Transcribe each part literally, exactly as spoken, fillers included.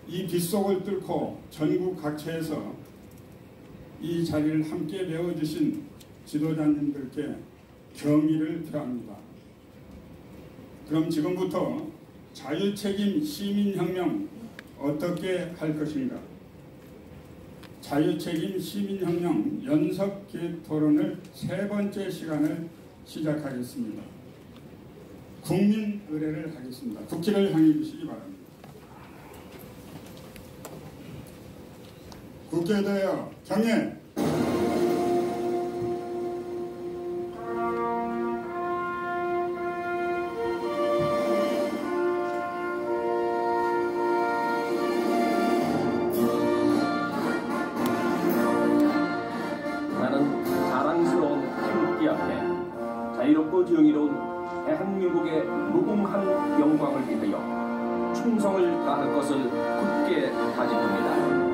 이 빗속을 뚫고 전국 각처에서 이 자리를 함께 메워주신 지도자님들께 경의를 표합니다. 그럼 지금부터 자유책임 시민혁명 어떻게 할 것인가? 자유책임 시민혁명 연석 토론을 세 번째 시간을 시작하겠습니다. 국민 의례를 하겠습니다. 국기를 향해 주시기 바랍니다. 국기에 대하여 경례. 나는 자랑스러운 태극기 앞에 자유롭고 정의로운 대한민국의 무궁한 영광을 위하여 충성을 다할 것을 굳게 다짐합니다.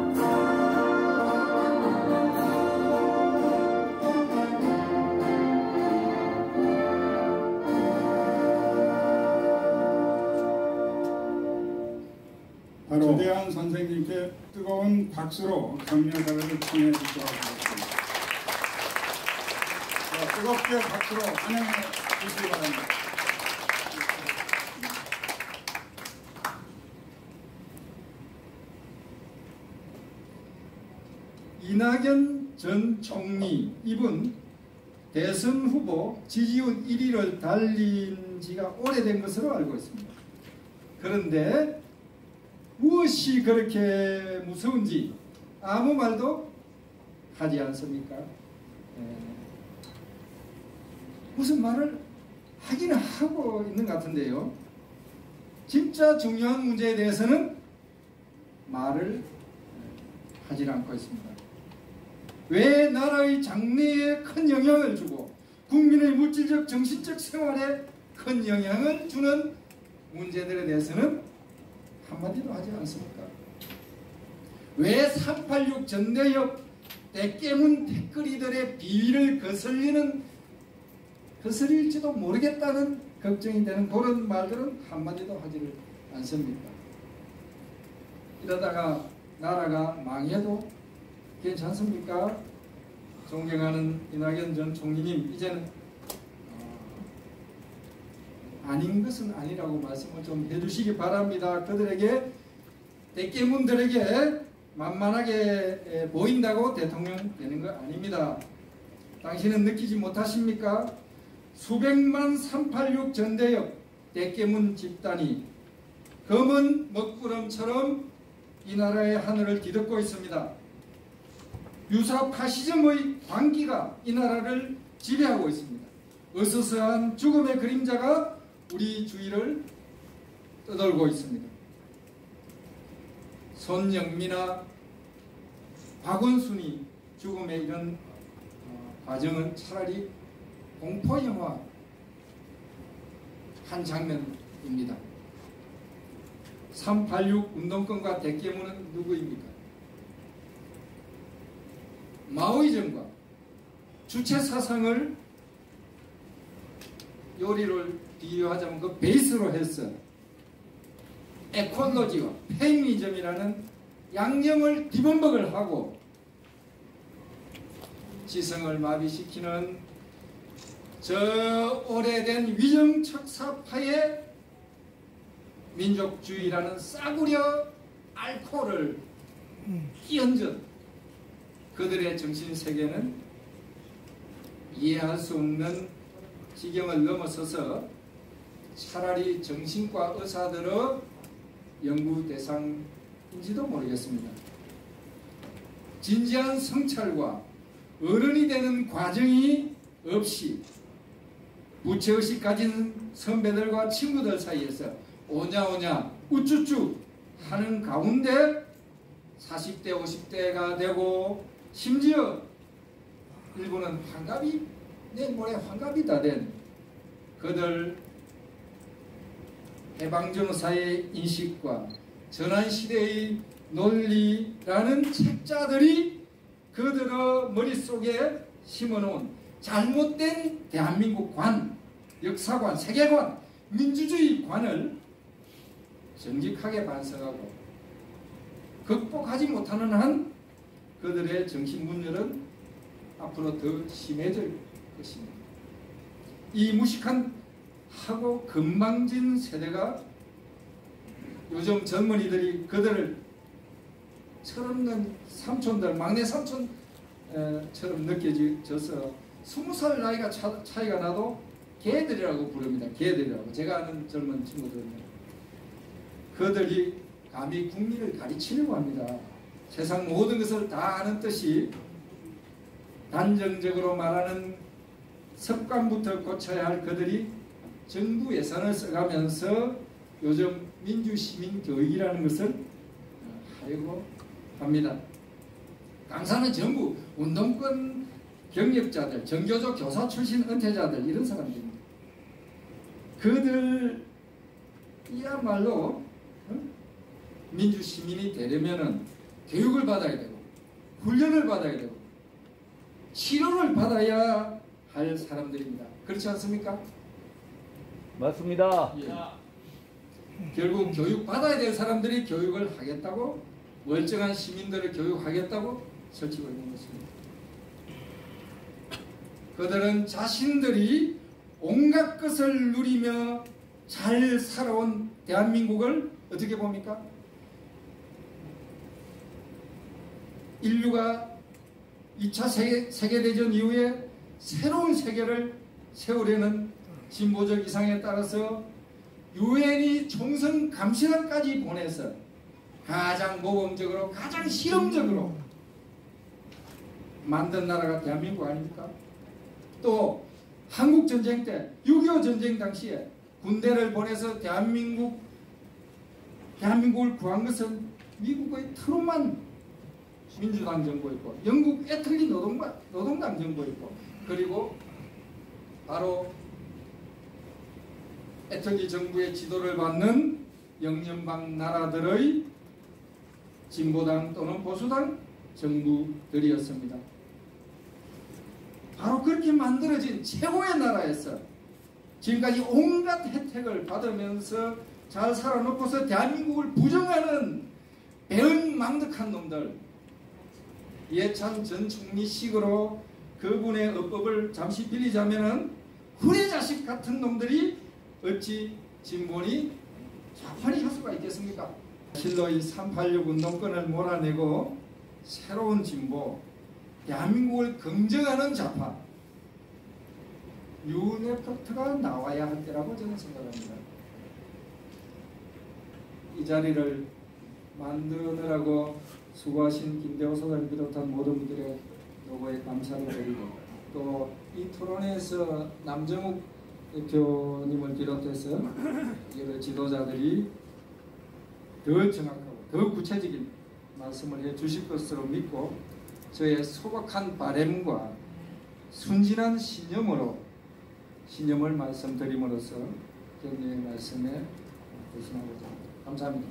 바로 주대한 선생님께 뜨거운 박수로 격려사를 청해 주시기 바랍니다. 뜨겁게 박수로 환영해 주시기 바랍니다. 이낙연 전 총리, 이분 대선 후보 지지율 일 위를 달린 지가 오래된 것으로 알고 있습니다. 그런데 무엇이 그렇게 무서운지 아무 말도 하지 않습니까? 에... 무슨 말을 하기는 하고 있는 것 같은데요. 진짜 중요한 문제에 대해서는 말을 하지 않고 있습니다. 왜 나라의 장래에 큰 영향을 주고 국민의 물질적 정신적 생활에 큰 영향을 주는 문제들에 대해서는 한마디도 하지 않습니까? 왜 삼팔육 전대협 때깨문 댓글이들의 비위를 거슬리는 거슬릴지도 모르겠다는 걱정이 되는 그런 말들은 한마디도 하지를 않습니다. 이러다가 나라가 망해도 괜찮습니까? 존경하는 이낙연 전 총리님, 이제는 어, 아닌 것은 아니라고 말씀을 좀 해주시기 바랍니다. 그들에게, 대깨문들에게 만만하게 보인다고 대통령 되는 거 아닙니다. 당신은 느끼지 못하십니까? 수백만 삼팔육 전대협 대깨문 집단이 검은 먹구름처럼 이 나라의 하늘을 뒤덮고 있습니다. 유사 파시즘의 광기가 이 나라를 지배하고 있습니다. 어스스한 죽음의 그림자가 우리 주위를 떠돌고 있습니다. 손영미나 박원순이 죽음의 이런 과정은 차라리 공포영화 한 장면입니다. 삼팔육 운동권과 대깨문은 누구입니까? 마오이즘과 주체사상을 요리를 비유하자면 그 베이스로 해서 에콜로지와 페미니즘이라는 양념을 기본먹을 하고 지성을 마비시키는 저 오래된 위정척사파의 민족주의라는 싸구려 알코올을 끼얹은 그들의 정신세계는 이해할 수 없는 지경을 넘어서서 차라리 정신과 의사들의 연구 대상인지도 모르겠습니다. 진지한 성찰과 어른이 되는 과정이 없이 부채의식 가진 선배들과 친구들 사이에서 오냐오냐 우쭈쭈 하는 가운데 사십 대 오십 대가 되고 심지어 일부는 환갑이 내일 모레 환갑이 다 된 그들 해방전후사의 인식과 전환시대의 논리라는 책자들이 그들의 머릿속에 심어놓은 잘못된 대한민국 관, 역사관, 세계관, 민주주의 관을 정직하게 반성하고 극복하지 못하는 한 그들의 정신분열은 앞으로 더 심해질 것입니다. 이 무식한 하고 건방진 세대가 요즘 젊은이들이 그들을 철없는 삼촌들, 막내 삼촌처럼 느껴져서 스무 살 나이가 차, 차이가 나도 개들이라고 부릅니다. 개들이라고. 제가 아는 젊은 친구들은 그들이 감히 국민을 가르치려고 합니다. 세상 모든 것을 다 아는 뜻이 단정적으로 말하는 습관부터 고쳐야 할 그들이 정부 예산을 써가면서 요즘 민주시민교육이라는 것을 하려고 합니다. 강사는 전부 운동권 경력자들, 정교조 교사 출신 은퇴자들 이런 사람들입니다. 그들이야말로 어? 민주시민이 되려면 교육을 받아야 되고 훈련을 받아야 되고 치료를 받아야 할 사람들입니다. 그렇지 않습니까? 맞습니다. 예. 결국 교육 받아야 될 사람들이 교육을 하겠다고 멀쩡한 시민들을 교육하겠다고 설치고 있는 것입니다. 그들은 자신들이 온갖 것을 누리며 잘 살아온 대한민국을 어떻게 봅니까? 인류가 이 차 세계, 세계대전 이후에 새로운 세계를 세우려는 진보적 이상에 따라서 유엔이 총선 감시단까지 보내서 가장 모범적으로 가장 실험적으로 만든 나라가 대한민국 아닙니까? 또 한국전쟁 때 육이오 전쟁 당시에 군대를 보내서 대한민국 대한민국을 구한 것은 미국의 트루만 민주당 정부였고 영국 애틀리 노동당, 노동당 정부였고 그리고 바로 애틀리 정부의 지도를 받는 영연방 나라들의 진보당 또는 보수당 정부들이었습니다. 바로 그렇게 만들어진 최고의 나라에서 지금까지 온갖 혜택을 받으면서 잘 살아놓고서 대한민국을 부정하는 배은망덕한 놈들, 이해찬 전 총리식으로 그분의 어법을 잠시 빌리자면은 후레자식 같은 놈들이 어찌 진보니 좌판이 할 수가 있겠습니까? 실로 이 삼팔육 운동권을 몰아내고 새로운 진보, 대한민국을 긍정하는 좌파 뉴네포트가 나와야 할 때라고 저는 생각합니다. 이 자리를 만드느라고 수고하신 김대호 소장을 비롯한 모든 분들의 노고에 감사를 드리고 또 이 토론에서 남정욱 대표님을 비롯해서 여러 지도자들이 더 정확하고 더 구체적인 말씀을 해 주실 것으로 믿고 저의 소박한 바램과 순진한 신념으로 신념을 말씀드림으로써 격려의 말씀에 대신하고자 합니다. 감사합니다.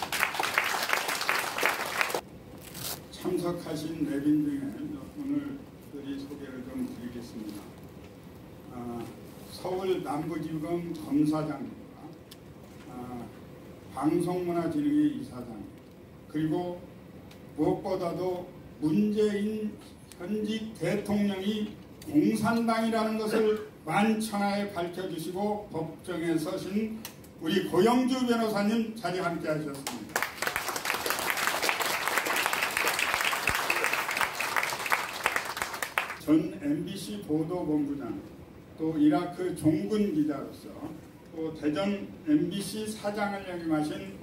참석하신 내빈 중에 오늘 들이 소개를 좀 드리겠습니다. 아, 서울 남부지검 검사장님과 아, 방송문화진흥회 이사장 그리고 무엇보다도 문재인 현직 대통령이 공산당이라는 것을 만천하에 밝혀주시고 법정에 서신 우리 고영주 변호사님 자리 함께 하셨습니다. 전 엠비씨 보도본부장 또 이라크 종군 기자로서 또 대전 엠비씨 사장을 역임하신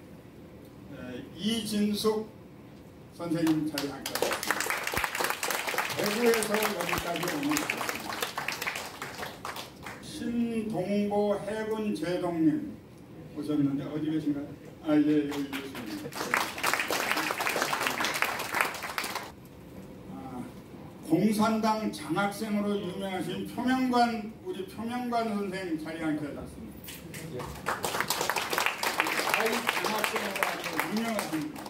이진숙 선생님 자리 함께 하셨습니다. 대구에서 여기까지 오는 것 같습니다. 신동보 해군 제동님 오셨는데 어디 계신가요? 아, 예, 여기 계십니다. 아, 공산당 장학생으로 유명하신 표명관, 우리 표명관 선생 자리 함께 하셨습니다. 아이 장학생으로 아주 유명하십니다.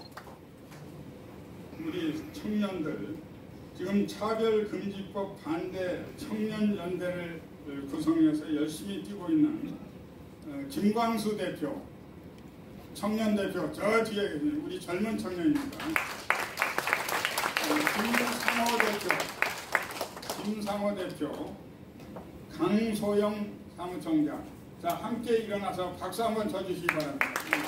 우리 청년들 지금 차별금지법 반대 청년연대를 구성해서 열심히 뛰고 있는 김광수 대표 청년 대표 저 뒤에 계신 우리 젊은 청년입니다. 김상호 대표, 김상호 대표, 강소영 사무총장, 자 함께 일어나서 박수 한번 쳐주시기 바랍니다.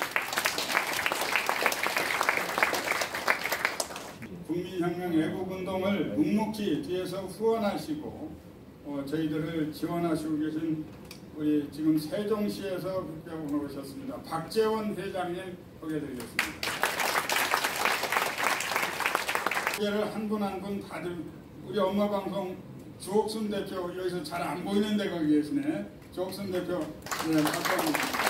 국민혁명 애국운동을 묵묵히 뒤에서 후원하시고 어, 저희들을 지원하시고 계신 우리 지금 세종시에서 그렇게 오셨습니다. 박재원 회장님 소개해드리겠습니다. 소개를 한 분 한 분 다들 우리 엄마 방송 주옥순 대표 여기서 잘 안 보이는데 거기 계시네. 주옥순 대표 네, 박수합니다.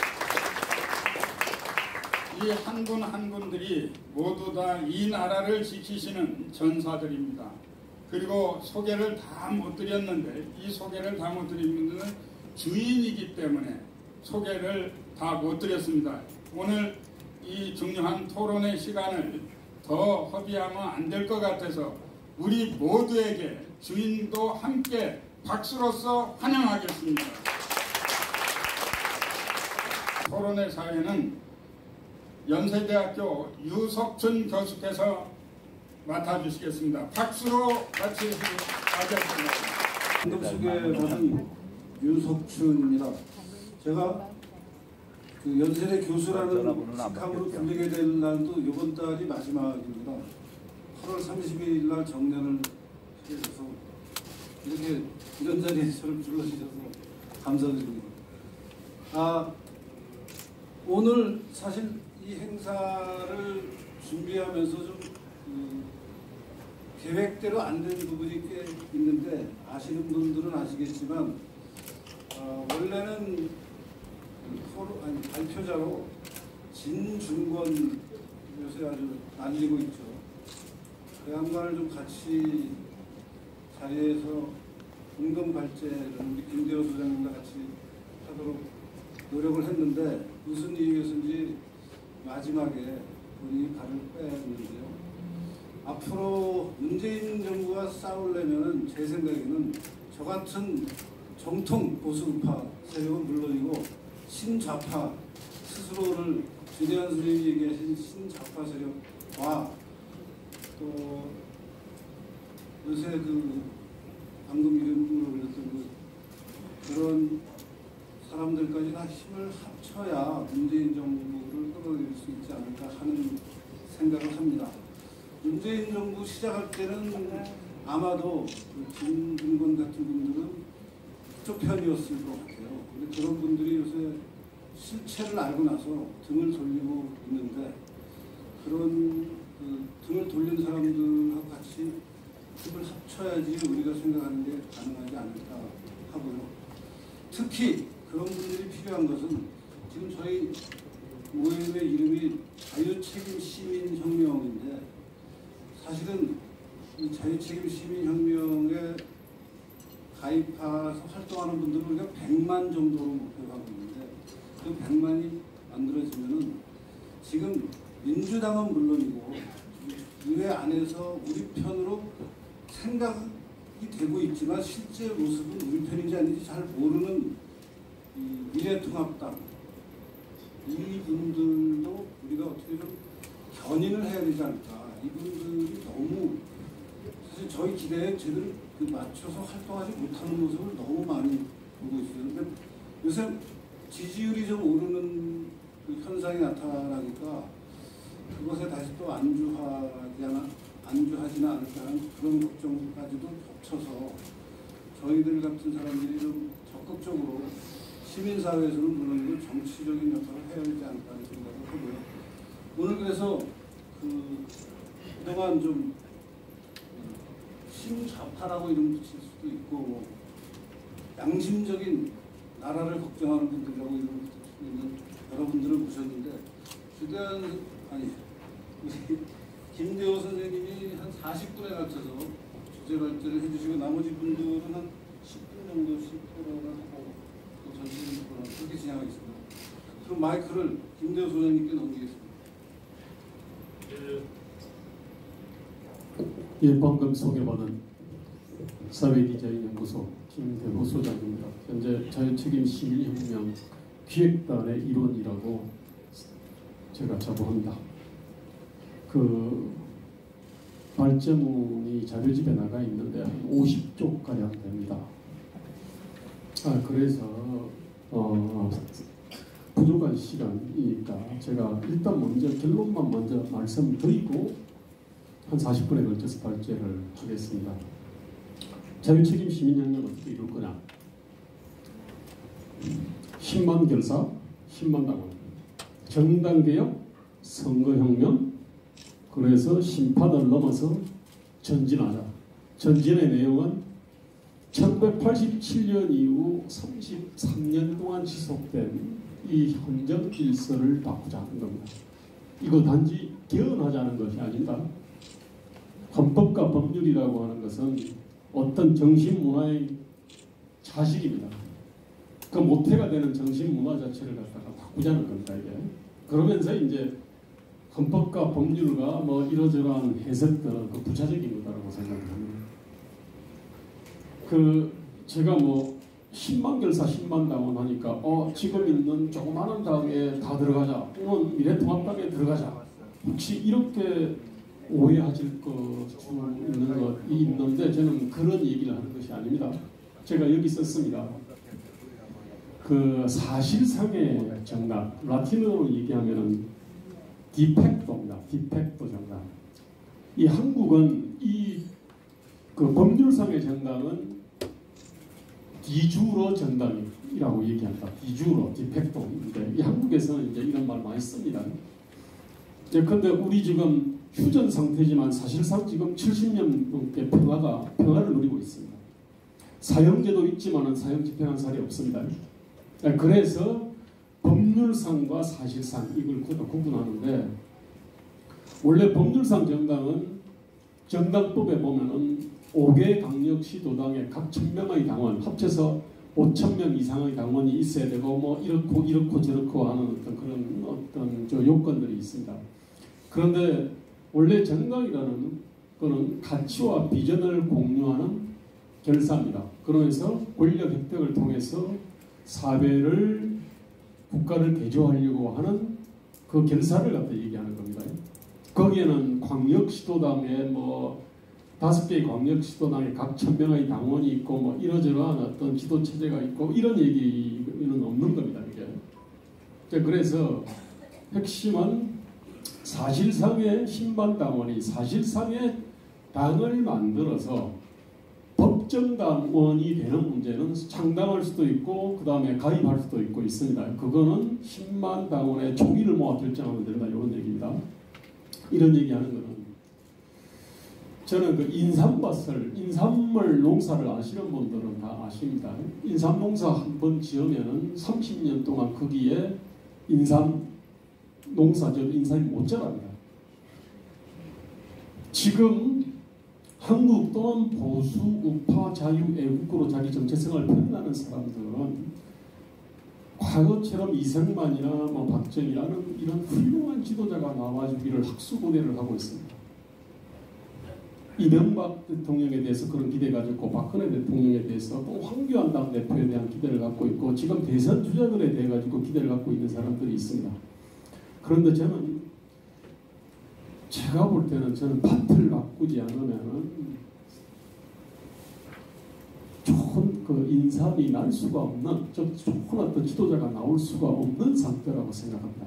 이 한 분 한 분들이 모두 다 이 나라를 지키시는 전사들입니다. 그리고 소개를 다 못 드렸는데 이 소개를 다 못 드린 분들은 주인이기 때문에 소개를 다 못 드렸습니다. 오늘 이 중요한 토론의 시간을 더 허비하면 안 될 것 같아서 우리 모두에게 주인도 함께 박수로서 환영하겠습니다. 토론의 사회는 연세대학교 유석춘 교수께서 맡아주시겠습니다. 박수로 같이 하겠습니다. 방금 소개받은 유석춘입니다. 제가 그 연세대 교수라는 직함으로 불리게 될 날도 이번 달이 마지막입니다. 팔월 삼십일 날 정년을 해서 이렇게 이런 자리에 저를 불러주셔서 감사드립니다. 아, 오늘 사실 이 행사를 준비하면서 좀 그, 계획대로 안 된 부분이 꽤 있는데 아시는 분들은 아시겠지만 어, 원래는 서로 아니 발표자로 진중권 요새 아주 날리고 있죠. 그 양반을 좀 같이 자리에서 공동 발제를 우리 김대호 소장님과 같이 하도록 노력을 했는데 무슨 이유에서인지 마지막에 본인이 발을 빼었는데요. 앞으로 문재인 정부가 싸우려면 제 생각에는 저 같은 정통 보수파 세력은 물론이고 신좌파 스스로를 주대한 선생님이 얘기하신 신좌파 세력과 또 요새 그 방금 이름으로 불렸던 그 그런 사람들까지 다 힘을 합쳐야 문재인 정부를 끌어내릴 수 있지 않을까 하는 생각을 합니다. 문재인 정부 시작할 때는 아마도 그 김준건 같은 분들은 그쪽 편이었을 것 같아요. 근데 그런 분들이 요새 실체를 알고 나서 등을 돌리고 있는데 그런 그 등을 돌린 사람들하고 같이 힘을 합쳐야지 우리가 생각하는 게 가능하지 않을까 하고요. 특히 그런 분들이 필요한 것은 지금 저희 모임의 이름이 자유책임 시민혁명인데 사실은 이 자유책임 시민혁명에 가입해서 활동하는 분들은 우리가 백만 정도로 목표하고 있는데 그 백만이 만들어지면은 지금 민주당은 물론이고 의회 안에서 우리 편으로 생각이 되고 있지만 실제 모습은 우리 편인지 아닌지 잘 모르는 이 미래통합당 이분들도 우리가 어떻게 좀 견인을 해야 되지 않을까. 이분들이 너무 사실 저희 기대에 제대로 그 맞춰서 활동하지 못하는 모습을 너무 많이 보고 있어요. 근데 요새 지지율이 좀 오르는 그 현상이 나타나니까 그것에 다시 또 안주하지 않아, 안주하지는 않을까 하는 그런 걱정까지도 겹쳐서 저희들 같은 사람들이 좀 적극적으로 시민사회에서는 물론이고 정치적인 역할을 해야 되지 않을까 하는 생각을 하고요. 오늘 그래서 그 그동안 좀 신좌파라고 이름 붙일 수도 있고 뭐 양심적인 나라를 걱정하는 분들이라고 이름 붙일 수 있는 여러분들을 모셨는데 주대한 아니 우리 김대호 선생님이 한 사십 분에 걸쳐서 주제 발제를 해주시고 나머지 분들은 한 십 분 정도씩 토론을 하고 또 전체적인 토론을 그렇게 진행하겠습니다. 그럼 마이크를 김대호 소장님께 넘기겠습니다. 예, 방금 소개받은 사회디자인연구소 김대호 소장입니다. 현재 자유책임 시민혁명 기획단의 일원이라고 제가 자부합니다. 그 발제문이 자료집에 나가 있는데 한 오십 쪽가량 됩니다. 아, 그래서 어, 부족한 시간이니까 제가 일단 먼저 결론만 먼저 말씀드리고 한 사십 분에 걸쳐서 발제를 하겠습니다. 자유책임 시민혁명 어떻게 이룰 거냐? 십만 결사, 십만 당원, 정당개혁, 선거혁명, 그래서 심판을 넘어서 전진하자. 전진의 내용은 천구백팔십칠 년 이후 삼십삼 년 동안 지속된 이 헌정 질서를 바꾸자는 겁니다. 이거 단지 개헌하자는 것이 아닙니다. 헌법과 법률이라고 하는 것은 어떤 정신문화의 자식입니다. 그 모태가 되는 정신문화 자체를 갖다가 바꾸자는 겁니다. 이게. 그러면서 이제 헌법과 법률과 뭐 이러저러한 해석들은 그 부차적인 거다라고 생각합니다. 그 제가 뭐 십만 결사 십만 당원 하니까 어 지금 있는 조그마한 당에 다 들어가자, 또는 미래통합당에 들어가자, 혹시 이렇게 오해하실 것 있는 것이 있는데 저는 그런 얘기를 하는 것이 아닙니다. 제가 여기 썼습니다. 그 사실상의 정당, 라틴어로 얘기하면은 디펙토입니다. 디펙토 정당. 이 한국은 이 그 법률상의 정당은 디주로 정당이라고 얘기합니다. 디주로, 디펙토인데 이 한국에서는 이제 이런 말 많이 씁니다. 그런데 우리 지금 휴전 상태지만 사실상 지금 칠십 년 넘게 평화가 평화를 누리고 있습니다. 사형제도 있지만은 사형 집행한 사례 없습니다. 그래서 법률상과 사실상 이걸 구분하는데, 원래 법률상 정당은 정당법에 보면은 오 개 강력시도당의 각 천 명의 당원 합쳐서 오천 명 이상의 당원이 있어야 되고 뭐 이렇고 이렇고 저렇고 하는 어떤 그런 어떤 저 요건들이 있습니다. 그런데 원래 정당이라는 거는 가치와 비전을 공유하는 결사입니다. 그러면서 권력 획득을 통해서 사회를 국가를 개조하려고 하는 그 결사를 갖다 얘기하는 겁니다. 거기에는 광역시도당에 뭐 다섯 개의 광역시도당에 각 천 명의 당원이 있고 뭐 이러저러한 어떤 지도체제가 있고 이런 얘기는 없는 겁니다. 이게. 그래서 핵심은 사실상의 십만 당원이 사실상의 당을 만들어서 법정당원이 되는 문제는 창당할 수도 있고 그 다음에 가입할 수도 있고 있습니다. 그거는 십만 당원의 총의를 모아 결정하면 된다, 이런 얘기입니다. 이런 얘기하는 거는 저는 그 인삼밭을, 인삼물 농사를 아시는 분들은 다 아십니다. 인삼 농사 한 번 지으면은 삼십 년 동안 거기에 인삼 농사죠. 인삼이 못 자랍니다. 지금 한국 또는 보수 우파 자유 애국으로 자기 정체성을 표현하는 사람들은 과거처럼 이승만이나 뭐 박정희라는 이런 훌륭한 지도자가 나와가지고 우리를 학수고대를 하고 있습니다. 이명박 대통령에 대해서 그런 기대가 있고 박근혜 대통령에 대해서 또 황교안 당대표에 대한 기대를 갖고 있고 지금 대선 주자들에 대해 가지고 기대를 갖고 있는 사람들이 있습니다. 그런데 저는 제가 볼 때는 저는 밭을 바꾸지 않으면은 좋은 그 인삼이 날 수가 없는, 좀 좋은 어떤 지도자가 나올 수가 없는 상태라고 생각합니다.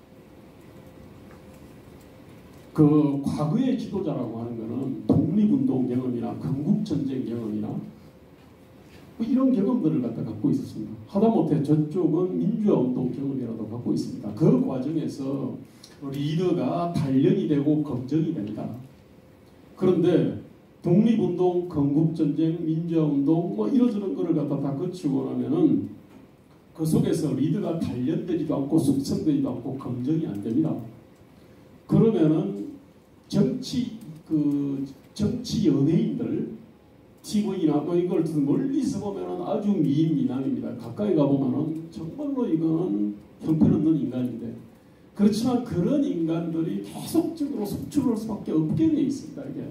그 과거의 지도자라고 하는 것은 독립운동 경험이나 건국전쟁 경험이나 뭐 이런 경험들을 갖다 갖고 있었습니다. 하다못해 저쪽은 민주화운동 경험이라도 갖고 있습니다. 그 과정에서 리더가 단련이 되고 검증이 됩니다. 그런데 독립운동, 건국전쟁, 민주화운동 뭐 이러저런 거를 갖다 다 거치고 나면은 그 속에서 리더가 단련되지도 않고 숙성되지도 않고 검증이 안 됩니다. 그러면은 정치 그 정치 연예인들 티비나 뭐 이걸 멀리서 보면은 아주 미인미남입니다. 가까이 가 보면은 정말로 이거는 형편없는 인간인데, 그렇지만 그런 인간들이 계속적으로 속출할 수밖에 없게 돼 있습니다. 이게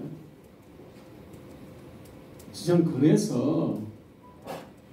저는 그래서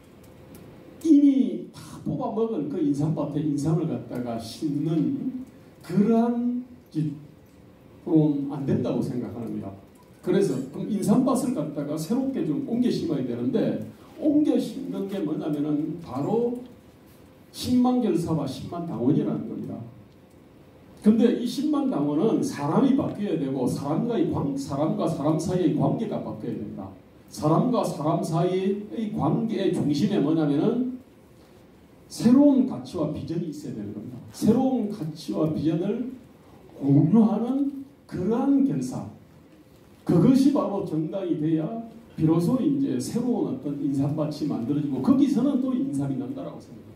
이미 다 뽑아먹은 그 인삼밭에 인삼을 갖다가 심는 그러한 그럼 안 된다고 생각합니다. 그래서 그럼 인삼밭을 갖다가 새롭게 좀 옮겨 심어야 되는데 옮겨 심는 게 뭐냐면은 바로 십만 결사와 십만 당원이라는 겁니다. 근데 이 십만 당원은 사람이 바뀌어야 되고 사람과의 관, 사람과 사람 사이의 관계가 바뀌어야 됩니다. 사람과 사람 사이의 관계의 중심에 뭐냐면은 새로운 가치와 비전이 있어야 되는 겁니다. 새로운 가치와 비전을 공유하는 그러한 결사, 그것이 바로 정당이 돼야 비로소 이제 새로운 어떤 인삼밭이 만들어지고 거기서는 또 인삼이 난다라고 생각합니다.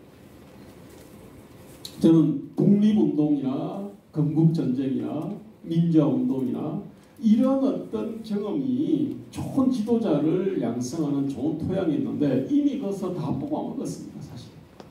저는 독립운동이나 건국전쟁이나 민주화운동이나 이런 어떤 경험이 좋은 지도자를 양성하는 좋은 토양이 있는데 이미 거기서 다 뽑아먹었습니다. 사실.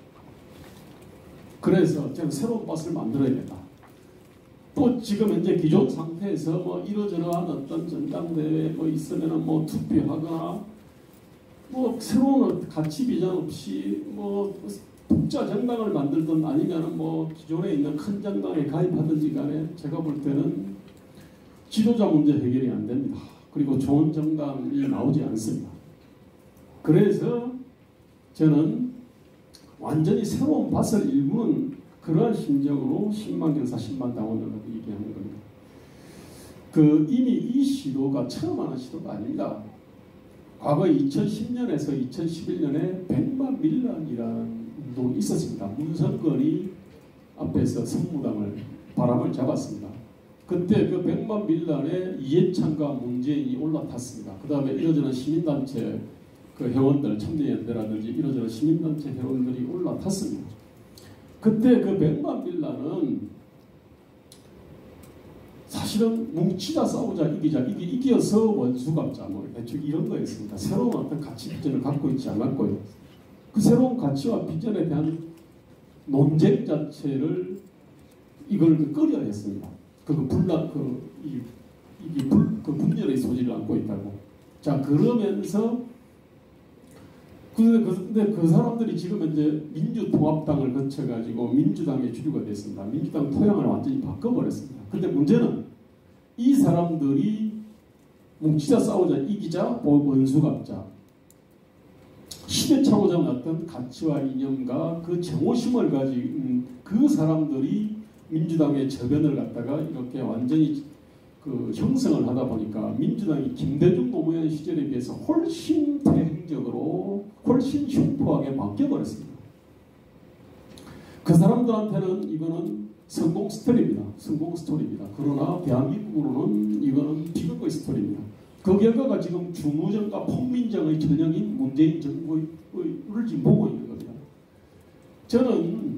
그래서 저는 새로운 밭을 만들어야 된다. 또 지금 현재 기존 상태에서 뭐 이러저러한 어떤 전당대회 뭐 있으면은 뭐 투표하거나 뭐 새로운 가치 비전 없이 뭐 독자 정당을 만들든 아니면은 뭐 기존에 있는 큰 정당에 가입하든지 간에 제가 볼 때는 지도자 문제 해결이 안 됩니다. 그리고 좋은 정당이 나오지 않습니다. 그래서 저는 완전히 새로운 밭을 일구는 그러한 심정으로 십만 결사 십만 당원을 얘기하는 겁니다. 그 이미 이 시도가 처음 하는 시도가 아닙니다. 과거 이천십 년에서 이천십일 년에 백만 밀란이라는 운동이 있었습니다. 문선권이 앞에서 선무당을 바람을 잡았습니다. 그때 그 백만 밀란에 이해찬과 문재인이 올라탔습니다. 그 다음에 이러저런 시민단체 그 회원들, 청년연대라든지 이러저런 시민단체 회원들이 올라탔습니다. 그때 그 백만 밀란은 사실은 뭉치자 싸우자 이기자 이기, 이겨서 원수 갚자 뭐 대충 이런 거였습니다. 새로운 어떤 가치 비전을 갖고 있지 않았고요. 그 새로운 가치와 비전에 대한 논쟁 자체를 이걸 끓여야 했습니다. 그 분란 그 이 이 그 분열의 소지를 안고 있다고. 자 그러면서 근데 그, 근데 그 사람들이 지금 이제 민주통합당을 거쳐가지고 민주당의 주류가 됐습니다. 민주당 토양을 완전히 바꿔버렸습니다. 근데 문제는 이 사람들이 뭉치자 싸우자 이기자 원수 갚자 시대착오적 어떤 가치와 이념과 그 정오심을 가진 그 사람들이 민주당의 저변을 갖다가 이렇게 완전히 그 형성을 하다 보니까 민주당이 김대중 노무현 시절에 비해서 훨씬 대행적으로 훨씬 흉포하게 바뀌어버렸습니다. 그 사람들한테는 이거는 성공 스토리입니다. 성공 스토리입니다. 그러나 대한민국으로는 이거는 비극의 스토리입니다. 그 결과가 지금 중우정과 폭민정의 전형인 문재인 정부를 지금 보고 있는 겁니다. 저는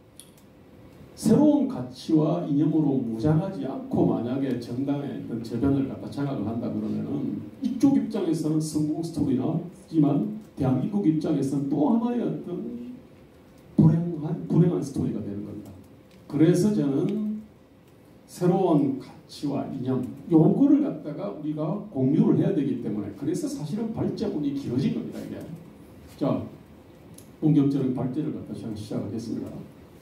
새로운 가치와 이념으로 무장하지 않고 만약에 정당의 어떤 저변을 갖다 장악을 한다 그러면은 이쪽 입장에서는 성공 스토리나지만 대한민국 입장에서는 또 하나의 어떤 불행한 불행한 스토리가 되는 겁니다. 그래서 저는 새로운 가치와 이념 요거를 갖다가 우리가 공유를 해야 되기 때문에 그래서 사실은 발제문이 길어진 겁니다. 이게. 자 본격적인 발제를 갖다 시작을 했습니다.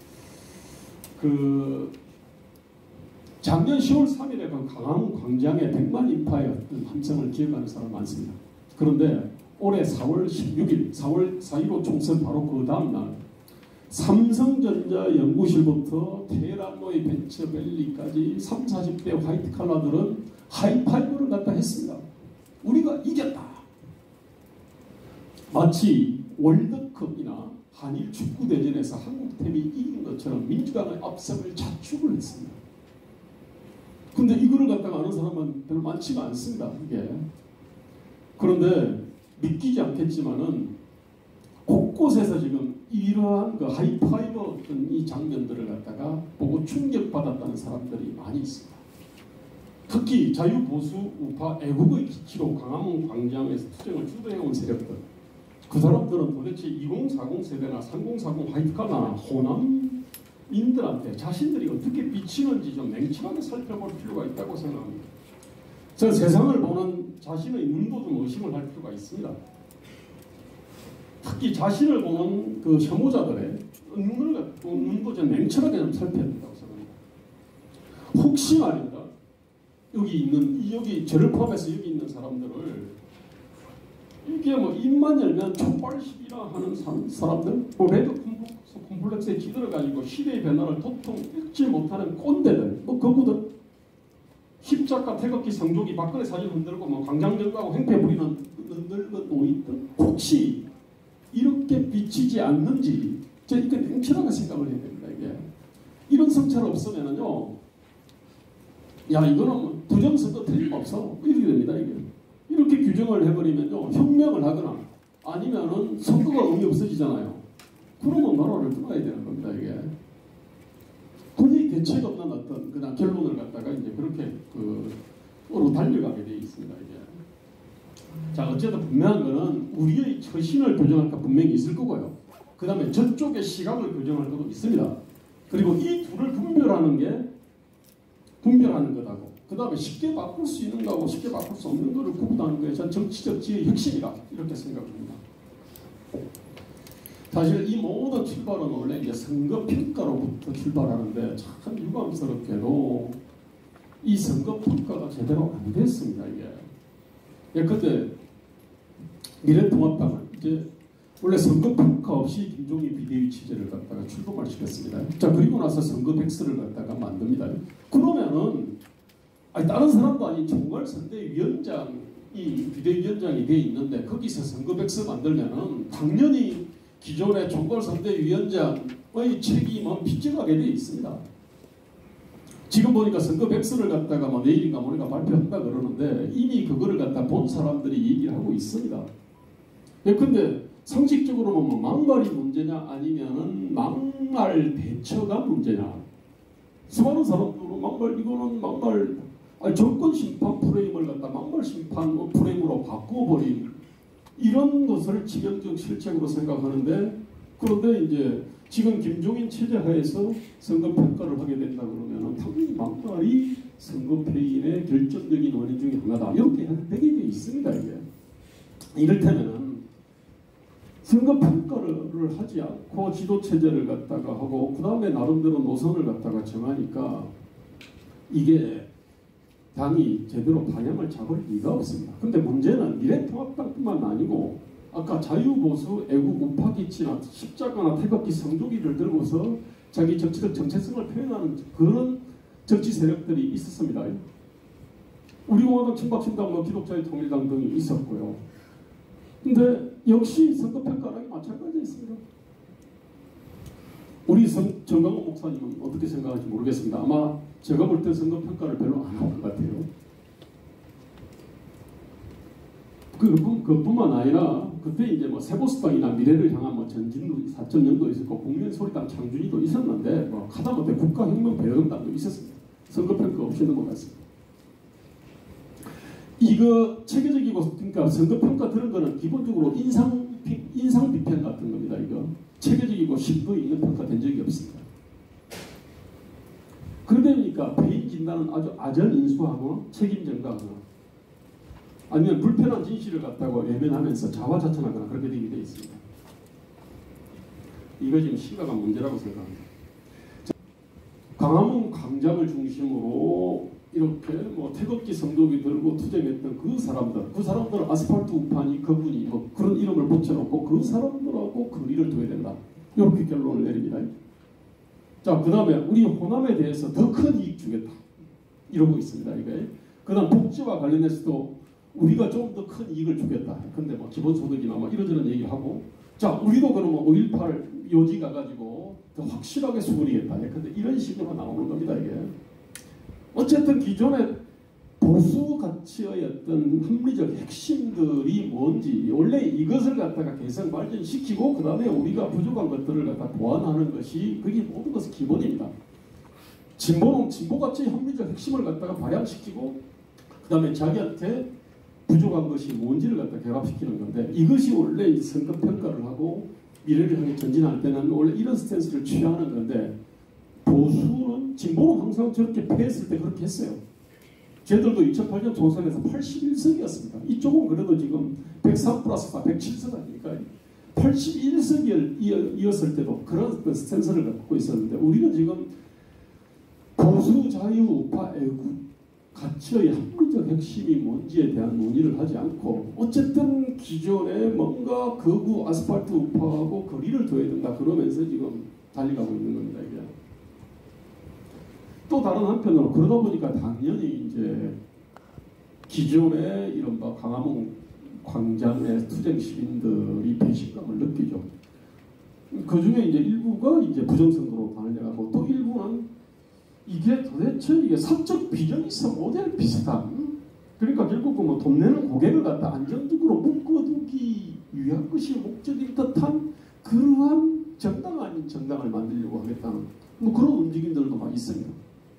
그 작년 시월 삼일에 그 강화문 광장에 백만 인파의 어떤 함성을 기억하는 사람 많습니다. 그런데 올해 사월 십육일, 사월 사일오 총선 바로 그 다음날 삼성전자 연구실부터 테헤란로이 벤처밸리까지 삼십, 사십 대 화이트 칼라들은 하이파이브를 갖다 했습니다. 우리가 이겼다. 마치 월드컵이나 한일 축구대전에서 한국팀이 이긴 것처럼 민주당의 압승을 자축을 했습니다. 근데 이거를 갖다가 아는 사람은 별로 많지가 않습니다. 이게. 그런데 믿기지 않겠지만은 곳곳에서 지금 이러한 그 하이파이브 어떤 이 장면들을 갖다가 보고 충격받았다는 사람들이 많이 있습니다. 특히 자유보수 우파 애국의 기치로 광화문 광장에서 투쟁을 주도해온 세력들 그 사람들은 도대체 이십, 사십 세대나 삼십, 사십 화이트칼라나 호남인들한테 자신들이 어떻게 비치는지 좀 냉철하게 살펴볼 필요가 있다고 생각합니다. 저 세상을 보는 자신의 눈도 좀 의심을 할 필요가 있습니다. 특히 자신을 보는 그 혐오자들의 눈을, 눈도 좀 냉철하게 좀 살펴야 된다고 생각합니다. 혹시 말입니다. 여기 있는, 여기 저를 포함해서 여기 있는 사람들을 이게 뭐 입만 열면 촛발시비라 하는 사람들, 뭐 레드 콤플렉스에 찌들어가지고 시대의 변화를 도통 읽지 못하는 꼰대들, 뭐 그분들 십자가 태극기 성조기 박근혜 사진 흔들고 뭐 광장정가하고 행패 부리는 늙은 노인들 혹시 이렇게 비치지 않는지 저 이렇게 냉철하게 생각을 해야 됩니다. 이게 이런 성찰 없으면은요, 야 이거는 부정선거 틀림없어 이렇게 됩니다. 이게 이렇게 규정을 해버리면요, 혁명을 하거나 아니면은 선거가 의미 없어지잖아요. 그러면 나라를 떠나야 되는 겁니다. 이게 거의 대책 없는 어떤 그냥 결론을 갖다가 이제 그렇게 그로 달려가게 돼 있습니다. 이게 자 어쨌든 분명한 거는 우리의 처신을 교정할 거 분명히 있을 거고요. 그 다음에 저쪽의 시각을 교정할 것도 있습니다. 그리고 이 둘을 분별하는 게 분별하는 거다고. 그 다음에 쉽게 바꿀 수 있는 거하고 쉽게 바꿀 수 없는 거를 구분하는 게 전 정치적 지혜의 핵심이다. 이렇게 생각합니다. 사실 이 모든 출발은 원래 이제 선거 평가로부터 출발하는데 참 유감스럽게도 이 선거 평가가 제대로 안 됐습니다. 이게. 예, 근데 미래통합당은 이제 원래 선거 평가 없이 김종인 비대위 체제를 갖다가 출범을 시켰습니다. 자 그리고 나서 선거 백서를 갖다가 만듭니다. 그러면은 아니 다른 사람도 아닌 총괄선대위원장이 비대위원장이 돼 있는데 거기서 선거 백서 만들면은 당연히 기존의 총괄선대위원장의 책임은 빗져가게 돼 있습니다. 지금 보니까 선거 백서를 갖다가 뭐 내일인가 모레가 발표한다 그러는데 이미 그거를 갖다 본 사람들이 얘기를 하고 있습니다. 예, 근데 상식적으로 보면 막말이 문제냐 아니면은 막말 대처가 문제냐. 수많은 사람들은 막말 이거는 막말 아니 정권 심판 프레임을 갖다 막말 심판 프레임으로 바꿔버린 이런 것을 치명적 실책으로 생각하는데 그런데 이제 지금 김종인 체제 하에서 선거 평가를 하게 된다 그러면은 당연히 막말이 선거 패인의 결정적인 원인 중에 하나다. 이렇게 되게 돼 있습니다. 이게 이를테면은 선거 평가를 하지 않고 지도 체제를 갖다가 하고 그 다음에 나름대로 노선을 갖다가 정하니까 이게 당이 제대로 방향을 잡을 리가 없습니다. 근데 문제는 미래통합당뿐만 아니고 아까 자유보수, 애국, 우파기치나 십자가나 태극기, 성조기를 들고서 자기 정치적 정체성을 표현하는 그런 정치 세력들이 있었습니다. 우리공화당, 친박신당, 뭐 기독자의 통일당 등이 있었고요. 근데 역시 선거평가랑이 마찬가지였습니다. 우리 정강호 목사님은 어떻게 생각하는지 모르겠습니다. 아마 제가 볼 때 선거평가를 별로 안 할 것 같아요. 그뿐, 그뿐만 아니라 그때 이제 뭐 세보수당이나 미래를 향한 뭐 전진도 사천 년도 있었고 국민소리당 창준이도 있었는데 뭐 하다못해 국가혁명배영당도 있었습니다. 선거평가 없이 넘어갔습니다. 이거 체계적이고 그러니까 선거평가 들은 거는 기본적으로 인상 인상 비평 같은 겁니다. 이거 체계적이고 심도 있는 평가 된 적이 없습니다. 그러다 보니까 배임 진단은 아주 아전인수하고 책임 전가하거나 아니면 불편한 진실을 갖다가 외면하면서 자화자찬하거나 그렇게 되게 되어 있습니다. 이거 지금 심각한 문제라고 생각합니다. 광화문 광장을 중심으로 이렇게 뭐 태극기 성조기 들고 투쟁했던 그 사람들, 그 사람들은 아스팔트 우파니 그분이 뭐 그런 이름을 붙여놓고 그 사람들하고 거리를 둬야 된다. 이렇게 결론을 내립니다. 자, 그 다음에 우리 호남에 대해서 더 큰 이익 주겠다. 이러고 있습니다. 이게. 그 다음 복지와 관련해서도 우리가 좀 더 큰 이익을 주겠다. 근데 뭐 기본소득이나 뭐 이런저런 얘기를 하고 자, 우리도 그러면 오일팔 요지 가가지고 더 확실하게 수그리겠다. 근데 이런 식으로 나오는 겁니다. 이게. 어쨌든 기존의 보수 가치의 어떤 합리적 핵심들이 뭔지 원래 이것을 갖다가 개선 발전시키고 그 다음에 우리가 부족한 것들을 갖다 보완하는 것이 그게 모든 것의 기본입니다. 진보는 진보 가치의 합리적 핵심을 갖다가 발양시키고 그 다음에 자기한테 부족한 것이 뭔지를 갖다 결합시키는 건데 이것이 원래 선거 평가를 하고 미래를 향해 전진할 때는 원래 이런 스탠스를 취하는 건데 보수는 진보는 항상 저렇게 패했을 때 그렇게 했어요. 쟤들도 이천팔 년 총선에서 팔십일 석이었습니다. 이쪽은 그래도 지금 백삼 플러스 사, 백칠 석 아닙니까? 팔십일 석을 이었을 때도 그런 스탠스를 갖고 있었는데 우리는 지금 보수 자유우파 애국 가치의 합리적 핵심이 뭔지에 대한 논의를 하지 않고 어쨌든 기존에 뭔가 거구 아스팔트 우파하고 거리를 둬야 된다 그러면서 지금 달려가고 있는 겁니다. 이게. 또 다른 한편으로 그러다 보니까 당연히 이제 기존의 이른바 광화문 광장의 투쟁 시민들이 배신감을 느끼죠. 그 중에 이제 일부가 이제 부정선거로 반응해가고 또 일부는 이게 도대체 이게 사적 비전이서 모델 비슷한 그러니까 결국 뭐 돈 내는 고객을 갖다 안정적으로 묶어두기 위한 것이 목적인 듯한 그러한 정당 아닌 정당을 만들려고 하겠다는 뭐 그런 움직임들도 많이 있습니다.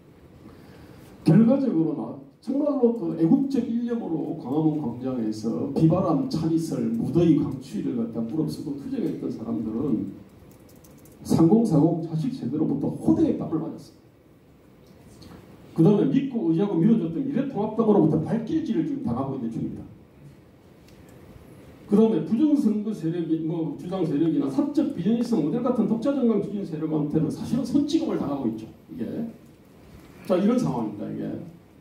결과적으로 정말로 그 애국적 일념으로 광화문 광장에서 비바람 찬이슬 무더위 강추위를 갖다 무릅쓰고 투쟁했던 사람들은 상공사공 자식 세대로부터 호되의 뺨을 맞았습니다. 그 다음에 믿고 의지하고 밀어줬던 미래통합당으로부터 발길질을 지금 당하고 있는 중입니다. 그 다음에 부정선거 세력이, 뭐 주장 세력이나 사적 비전이성 모델 같은 독자정강 추진 세력한테는 사실은 선지급을 당하고 있죠. 이게. 자, 이런 상황입니다, 이게.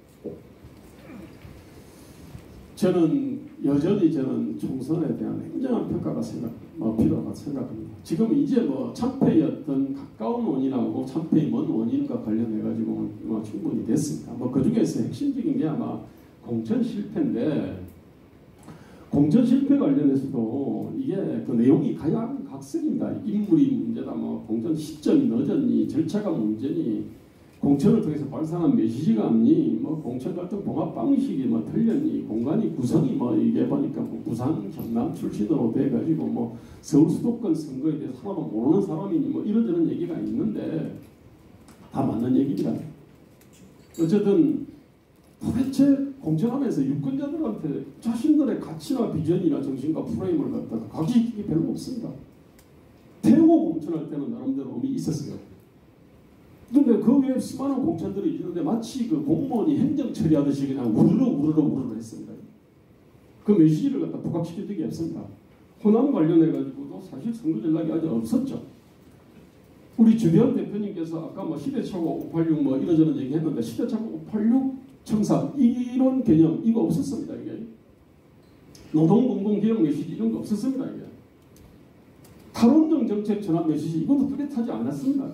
저는 여전히 저는 총선에 대한 행정한 평가가 생각, 뭐 필요하다고 생각합니다. 지금 이제 뭐 참패의 어떤 가까운 원인하고 참패의 먼 원인과 관련해가지고 뭐 충분히 됐습니다. 뭐 그 중에서 핵심적인 게 아마 공천 실패인데, 공천 실패 관련해서도 이게 그 내용이 각양각색입니다. 인물이 문제다, 뭐 공천 시점이 늦었니, 절차가 문제니, 공천을 통해서 발산한 메시지가 없니, 뭐 공천 같은 봉합 방식이 뭐 틀렸니, 공간이 구성이 뭐 이게 보니까 뭐 부산 경남 출신으로 돼가지고 뭐 서울 수도권 선거에 대해서 하나도 모르는 사람이니 뭐 이런저런 얘기가 있는데 다 맞는 얘기입니다. 어쨌든 도대체 공천하면서 유권자들한테 자신들의 가치나 비전이나 정신과 프레임을 갖다가 각이 별로 없습니다. 태우고 공천할 때는 나름대로 의미 있었어요. 그런데 그 외에 수많은 공천들이 있는데 마치 그 공무원이 행정 처리하듯이 그냥 우르르 우르르 우르르 했습니다. 그 메시지를 갖다 부각시킨 적이 없습니다. 호남 관련해가지고도 사실 선거 전략이 아직 없었죠. 우리 주대현 대표님께서 아까 뭐 시대착오 오팔육 뭐 이러저런 얘기했는데 시대착오 오팔육 청사 이런 개념 이거 없었습니다. 이게 노동공동개혁 메시지 이런 거 없었습니다. 이게 탈원정 정책 전환 메시지 이것도 뚜렷하지 않았습니다.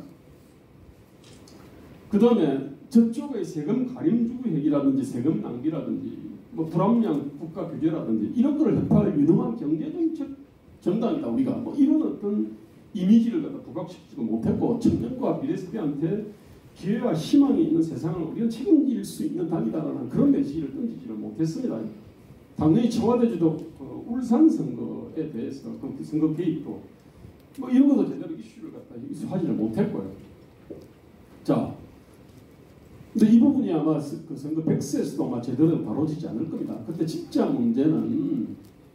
그 다음에 저쪽의 세금 가림주의획이라든지 세금 낭비라든지 뭐 불합리한 국가 규제라든지 이런 거를 협파할 유능한 경제정책 정당이다 우리가 뭐 이런 어떤 이미지를 갖다 부각시키지도 못했고 청년과 미래세대한테 기회와 희망이 있는 세상을 우리가 책임질 수 있는 당이다라는 그런 메시지를 던지지를 못했습니다. 당연히 청와대주도 그 울산 선거에 대해서 그 선거 개입도 뭐 이런 것도 제대로 이슈를 갖다 이슈하지를 못했고요. 자. 근데 이 부분이 아마 그 선거 백스에서도 아마 제대로 다뤄지지 않을 겁니다. 근데 진짜 문제는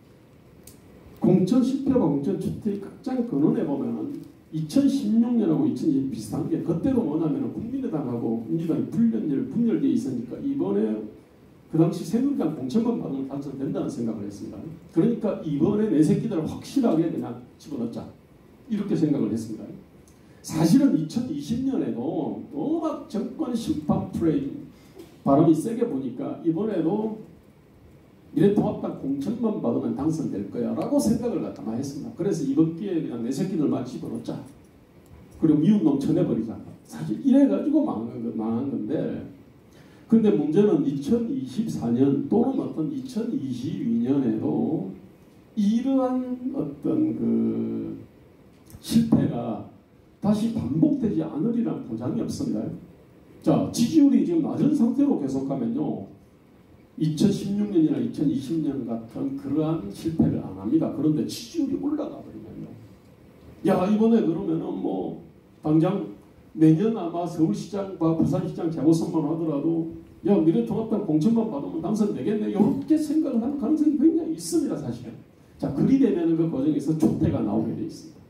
공천 실패와 공천 주택 극장 근원에 보면은 이천십육 년하고 이천이십 년 비슷한 게 그때도 뭐냐면 국민의당하고 민주당이 불연열 분열되어 있으니까 이번에 그 당시 새누리당 공천만 받으면 당선된다는 생각을 했습니다. 그러니까 이번에 내 새끼들을 확실하게 그냥 집어넣자 이렇게 생각을 했습니다. 사실은 이천이십 년에도 워낙 정권 심판 프레임 바람이 세게 보니까 이번에도 미래통합당 공천만 받으면 당선될 거야 라고 생각을 갖다 했습니다. 그래서 이번 기회에 그냥 내 새끼들만 집어넣자. 그리고 미운 놈 쳐내버리자. 사실 이래가지고 망한, 망한 건데 근데 문제는 이천이십사 년 또는 어떤 이천이십이 년에도 이러한 어떤 그 실패가 다시 반복되지 않으리라는 보장이 없습니다. 자, 지지율이 지금 낮은 상태로 계속하면요. 이천십육 년이나 이천이십 년 같은 그러한 실패를 안 합니다. 그런데 지지율이 올라가 버리면요. 야, 이번에 그러면은 뭐 당장 내년 아마 서울시장과 부산시장 재보선만 하더라도 야, 미래통합당 공천만 받으면 당선되겠네. 이렇게 생각을 하는 가능성이 굉장히 있습니다. 사실은. 자, 그리 되면 그 과정에서 초태가 나오게 돼 있습니다.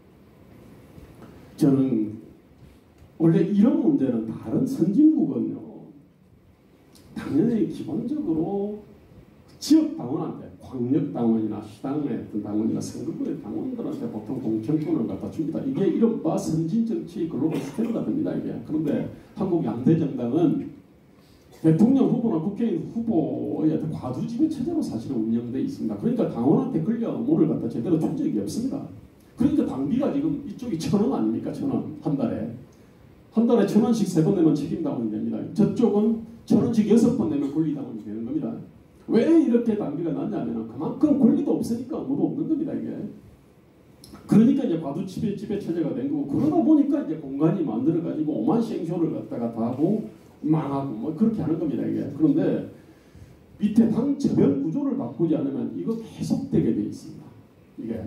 저는 원래 이런 문제는 다른 선진국은요 당연히 기본적으로 지역 당원한테 광역당원이나 시당의 어떤 당원이나 선거구의 당원들한테 보통 공천권을 갖다 줍니다. 이게 이른바 선진정치 글로벌 스탠다드입니다. 이게. 그런데 한국 양대 정당은 대통령 후보나 국회의원 후보의 어떤 과두지배 체제로 사실은 운영되어 있습니다. 그러니까 당원한테 걸려 업무를 갖다 제대로 준 적이 없습니다. 그러니까 당비가 지금 이쪽이 천 원 아닙니까? 천 원 한 달에. 한 달에 천 원씩 세 번 내면 책임당원이 됩니다. 저쪽은 천 원씩 여섯 번 내면 권리당원이 되는 겁니다. 왜 이렇게 당비가 낮냐면 그만큼 권리도 없으니까 아무도 없는 겁니다. 이게. 그러니까 이제 과두지배 지배 체제가 된 거고 그러다 보니까 이제 공간이 만들어가지고 오만시행쇼를 갖다가 다 하고 망하고 뭐 그렇게 하는 겁니다. 이게. 그런데 밑에 당 저변 구조를 바꾸지 않으면 이거 계속되게 돼 있습니다. 이게.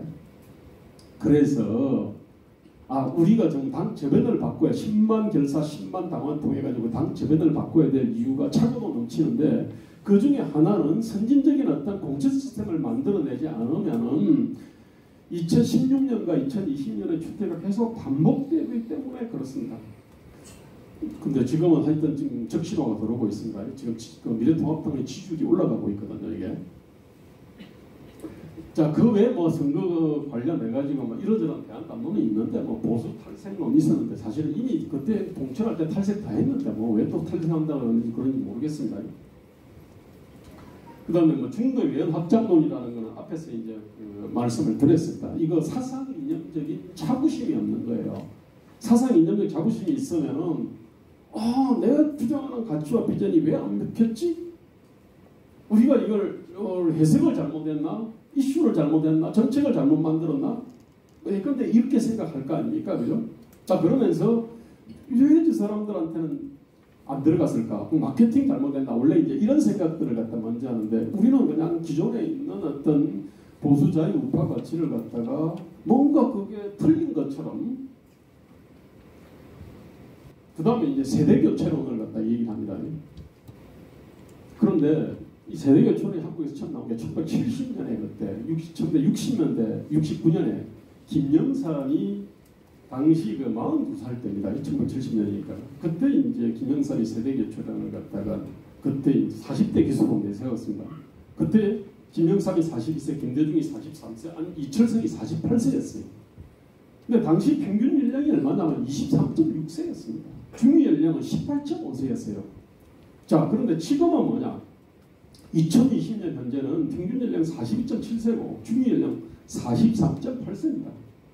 그래서 아 우리가 좀 당 저변을 바꿔야 십만 결사 십만 당원 통해 가지고 당 저변을 바꿔야 될 이유가 차고도 넘치는데 그 중에 하나는 선진적인 어떤 공천 시스템을 만들어내지 않으면은 이천십육 년과 이천이십 년의 추태가 계속 반복되기 때문에 그렇습니다. 근데 지금은 하여튼 지금 적신호가 들어오고 있습니다. 지금 그 미래통합당의 지지율이 올라가고 있거든요, 이게. 자, 그 외에 뭐 선거 관련해가지고 뭐 이런저런 대한 담론이 있는데 뭐 보수 탈색론이 있었는데 사실은 이미 그때 공천할 때 탈색 다 했는데 뭐 왜 또 탈색한다고 그러는지 그런지 모르겠습니다. 그 다음에 뭐 중도 외연 확장론이라는 거는 앞에서 이제 그 말씀을 드렸습니다. 이거 사상 이념적인 자부심이 없는 거예요. 사상 이념적 자부심이 있으면은 아, 내가 주장하는 가치와 비전이 왜 안 먹혔지? 우리가 이걸 어, 해석을 잘못했나? 이슈를 잘못했나? 정책을 잘못 만들었나? 그런데 이렇게 생각할 거 아닙니까? 그죠? 자, 그러면서 왜 저 사람들한테는 안 들어갔을까? 마케팅 잘못했나? 원래 이제 이런 생각들을 갖다 먼저 하는데 우리는 그냥 기존에 있는 어떤 보수자의 우파 가치를 갖다가 뭔가 그게 틀린 것처럼 그 다음에 이제 세대교체론을 갖다 얘기를 합니다. 그런데 이 세대교체론이 한국에서 처음 나온 게 천구백칠십 년에 그때 천구백육십 년대 육십구 년에 김영삼이 당시 그 마흔두 살 때입니다. 천구백칠십 년이니까 그때 이제 김영삼이 세대교체론을 갖다가 그때 사십 대 기수로 내세웠습니다. 그때 김영삼이 사십이 세, 김대중이 사십삼 세, 아니 이철성이 사십팔 세였어요. 근데 당시 평균 연령이 얼마냐면 이십삼 점 육 세였습니다. 중위 연령은 십팔 점 오 세였어요. 자, 그런데 지금은 뭐냐? 이천이십 년 현재는 평균 연령 사십이 점 칠 세고 중위 연령 사십삼 점 팔 세입니다.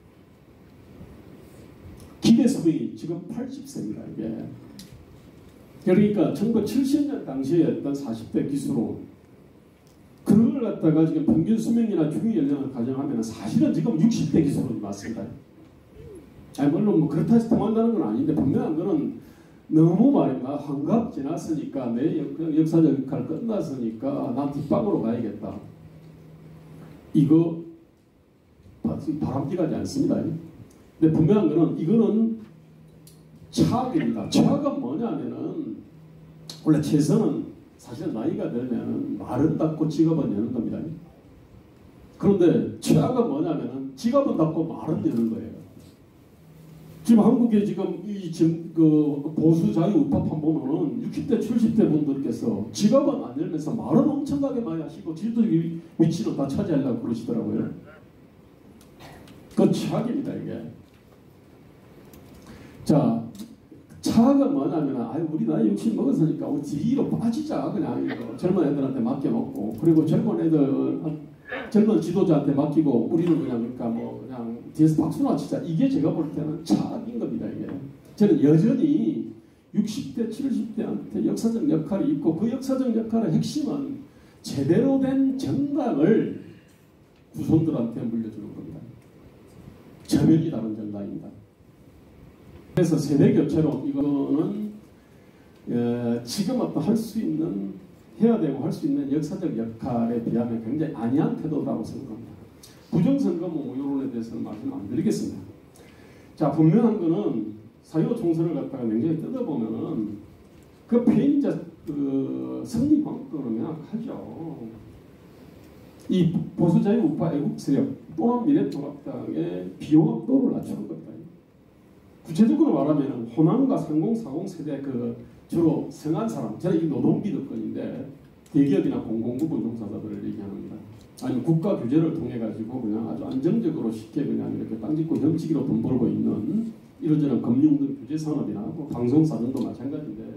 기대 수명이 지금 팔십 세입니다. 이게. 그러니까 천구백칠십 년 당시에 어떤 사십 대 기수로 그걸 갖다가 지금 평균 수명이나 중위 연령을 가정하면 사실은 지금 육십 대 기수로 맞습니다. 아니 물론 뭐 그렇다 해서 통한다는 건 아닌데 분명한 거는 너무 말입니다. 환갑 지났으니까 내 역, 역사적 역할 끝났으니까 난 뒷방으로 가야겠다. 이거 바람직하지 않습니다. 근데 분명한 거는 이거는 차악입니다. 차악은 뭐냐면은 원래 최선은 사실 나이가 들면 말은 닫고 직업은 여는 겁니다. 그런데 최악은 뭐냐면은 직업은 닫고 말은 여는 거예요. 지금 한국에 지금 이 지금 그 보수 자유 우파판 보면은 육십 대 칠십 대 분들께서 직업은 안 열면서 말은 엄청나게 많이 하시고 지도적 위치는 다 차지하려고 그러시더라고요. 그 최악입니다 이게. 자, 차악은 뭐냐면 아유 우리 나이 육십 먹었으니까 우리 뒤로 빠지자 그냥 이거 젊은 애들한테 맡겨놓고 그리고 젊은 애들 젊은 지도자한테 맡기고 우리는 그냥 그러니까 뭐 그냥 뒤에서 박수나 치자. 이게 제가 볼 때는 차악인 겁니다. 이게. 저는 여전히 육십 대 칠십 대한테 역사적 역할이 있고 그 역사적 역할의 핵심은 제대로 된 정당을 후손들한테 물려주는 겁니다. 저변이 다른 정당입니다. 그래서 세대교체론 이거는 에, 지금 어떤 할 수 있는 해야 되고 할 수 있는 역사적 역할에 비하면 굉장히 안이한 태도라고 생각합니다. 부정선거 뭐 여론에 대해서는 말씀 안 드리겠습니다. 자, 분명한 거는 사유로 총선을 갖다가 굉장히 뜯어보면은 그 패인자 그 승리 방법은 명확하죠. 이 보수자유 우파 애국 세력 또는 미래통합당의 비호감도를 낮추는 겁니다. 구체적으로 말하면 호남과 삼십, 사십 세대 그 주로 성한 사람, 저는 이 노동기득권인데 대기업이나 공공부문 종사자들을 얘기합니다. 아니면 국가 규제를 통해 가지고 그냥 아주 안정적으로 쉽게 그냥 이렇게 땅 짓고 혐치기로 돈 벌고 있는 이런저런 금융 등 규제 산업이나 뭐 방송사 등도 마찬가지인데,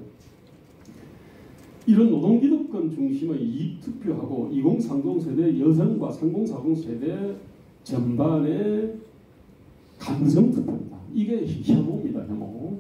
이런 노동기득권 중심의 이익 투표하고 이공삼공 세대 여성과 삼공사공 세대 전반의 감성 투표입니다. 이게 혐오입니다. 혐오.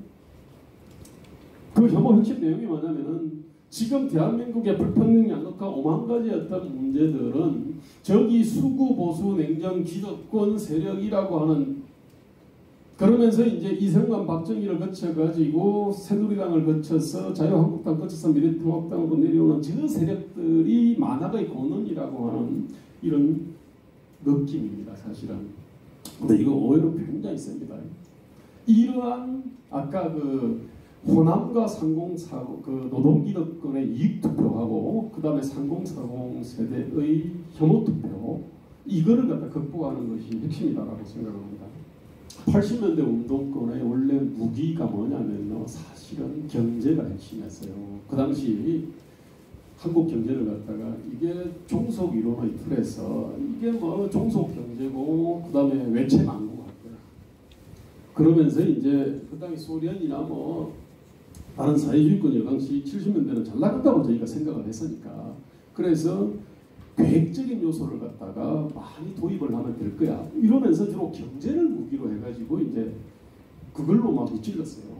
그 혐오 핵심 내용이 뭐냐면은 지금 대한민국의 불평등 양극화 오만 가지 어떤 문제들은 저기 수구 보수 냉정 기득권 세력이라고 하는, 그러면서 이제 이승만 박정희를 거쳐가지고 새누리당을 거쳐서 자유한국당 거쳐서 미래통합당으로 내려오는 저 세력들이 만화의 고문이라고 하는 이런 느낌입니다. 사실은. 근데 이거 오해로 굉장히 셉니다. 이러한 아까 그 호남과 삼공사공 그 노동기득권의 이익투표하고 그 다음에 삼공사공 세대의 혐오투표, 이거를 갖다 극복하는 것이 핵심이다라고 생각합니다. 팔십 년대 운동권의 원래 무기가 뭐냐면요, 사실은 경제가 핵심이었어요. 그 당시 한국 경제를 갖다가 이게 종속 이론의 틀에서 이게 뭐 종속 경제고 그 다음에 외채망고 같고요. 그러면서 이제 그 당시 소련이나 뭐 다른 사회주의권이 당시 칠십 년대는 잘 나간다고 저희가 생각을 했으니까, 그래서 계획적인 요소를 갖다가 많이 도입을 하면 될 거야 이러면서 주로 경제를 무기로 해가지고 이제 그걸로 막 찔렀어요.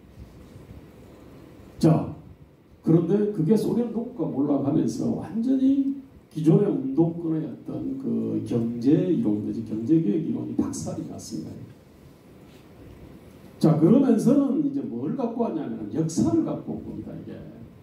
자, 그런데 그게 소련 독과 올라가면서 완전히 기존의 운동권의 어떤 그 경제 이론, 내지 경제개혁 이론이 박살이 났습니다. 자, 그러면서는 이제 뭘 갖고 왔냐면 역사를 갖고 온 겁니다. 이게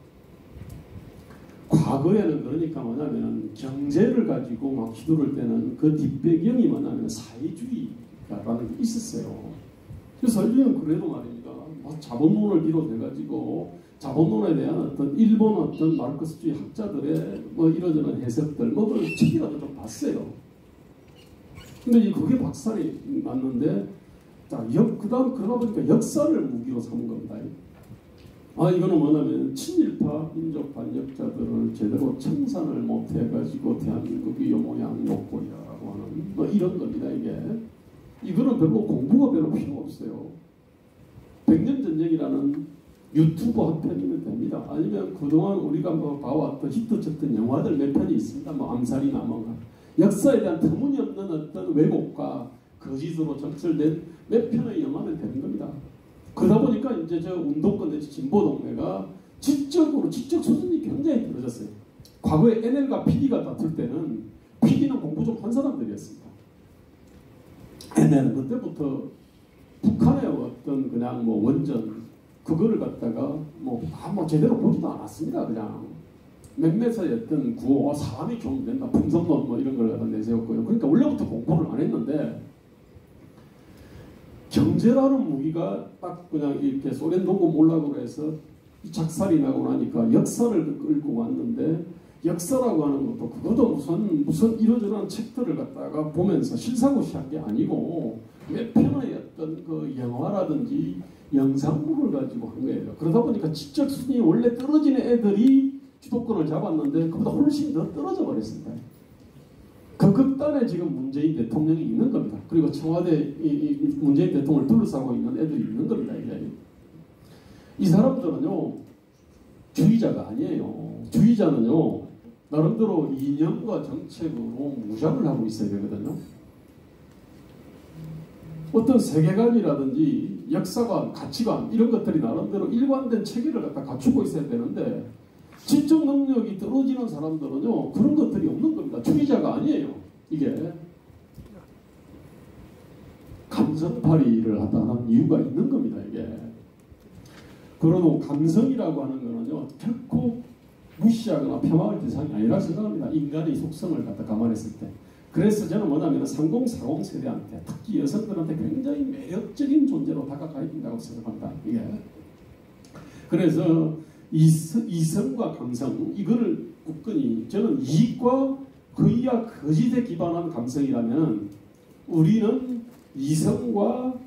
과거에는 그러니까 뭐냐면 경제를 가지고 막 휘두를 때는 그 뒷배경이 뭐냐면 사회주의라는 게 있었어요. 그래서 사회주의는 그래도 말입니다. 뭐 자본론을 비롯해가지고 자본론에 대한 어떤 일본 어떤 마르크스주의 학자들의 뭐 이러저런 해석들 뭐를 책이라도 좀 봤어요. 근데 그게 박살이 났는데, 자, 그 다음 그러다 보니까 역사를 무기로 삼은 겁니다. 아, 이거는 뭐냐면 친일파 민족 반역자들을 제대로 청산을 못 해가지고 대한민국이 요 모양 요 꼴이라고 하는 뭐 이런 겁니다. 이게 이거는 별로 공부가 별로 필요 없어요. 백년 전쟁이라는 유튜브 한 편이면 됩니다. 아니면 그동안 우리가 뭐 봐왔던 히트쳤던 영화들 몇 편이 있습니다. 뭐 암살이나 뭐 역사에 대한 터무니없는 어떤 왜곡과 거짓으로 적절된 몇 편의 영화면 되는 겁니다. 그러다 보니까 이제 저 운동권 내지 진보동네가 지적으로 지적 수준이 굉장히 떨어졌어요. 과거에 엔엘과 피디가 다툴 때는 피디는 공부 좀 한 사람들이었습니다. 엔엘은 그때부터 북한의 어떤 그냥 뭐 원전 그거를 갖다가 뭐, 아, 뭐 제대로 보지도 않았습니다. 그냥 몇몇의 어떤 구호, 사람이 좀 된다, 분석론 뭐 이런 걸 갖다 내세웠고요. 그러니까 원래부터 공부를 안 했는데, 경제라는 무기가 딱 그냥 이렇게 소련 동고 몰락으로 해서 작살이 나고 나니까 역사를 끌고 왔는데, 역사라고 하는 것도 그것도 무슨 무슨 이러저러한 책들을 갖다가 보면서 실사고시한 게 아니고 몇 편의 어떤 그 영화라든지 영상물을 가지고 한 거예요. 그러다 보니까 지적 수준이 원래 떨어지는 애들이 주도권을 잡았는데 그보다 훨씬 더 떨어져 버렸습니다. 그 극단에 지금 문재인 대통령이 있는 겁니다. 그리고 청와대 이, 이 문재인 대통령을 둘러싸고 있는 애들이 있는 겁니다. 이게. 이 사람들은요 주의자가 아니에요. 주의자는요 나름대로 이념과 정책으로 무장을 하고 있어야 되거든요. 어떤 세계관이라든지 역사관, 가치관 이런 것들이 나름대로 일관된 체계를 갖다 갖추고 있어야 되는데, 지적 능력이 떨어지는 사람들은요 그런 것들이 없는 겁니다. 주의자가 아니에요. 이게 감성팔이를 하다는 이유가 있는 겁니다. 이게 그러고 감성이라고 하는 거는요 결코 무시하거나 폄하할 대상이 아니라 생각합니다. 인간의 속성을 갖다 감안했을 때. 그래서 저는 뭐냐면 삼공 사공 세대한테, 특히 여성들한테 굉장히 매력적인 존재로 다가가 있다고 생각합니다. 이게. 그래서 이성, 이성과 감성 이거를 굳건히, 저는 이익과 거의와 거짓에 기반한 감성이라면 우리는 이성과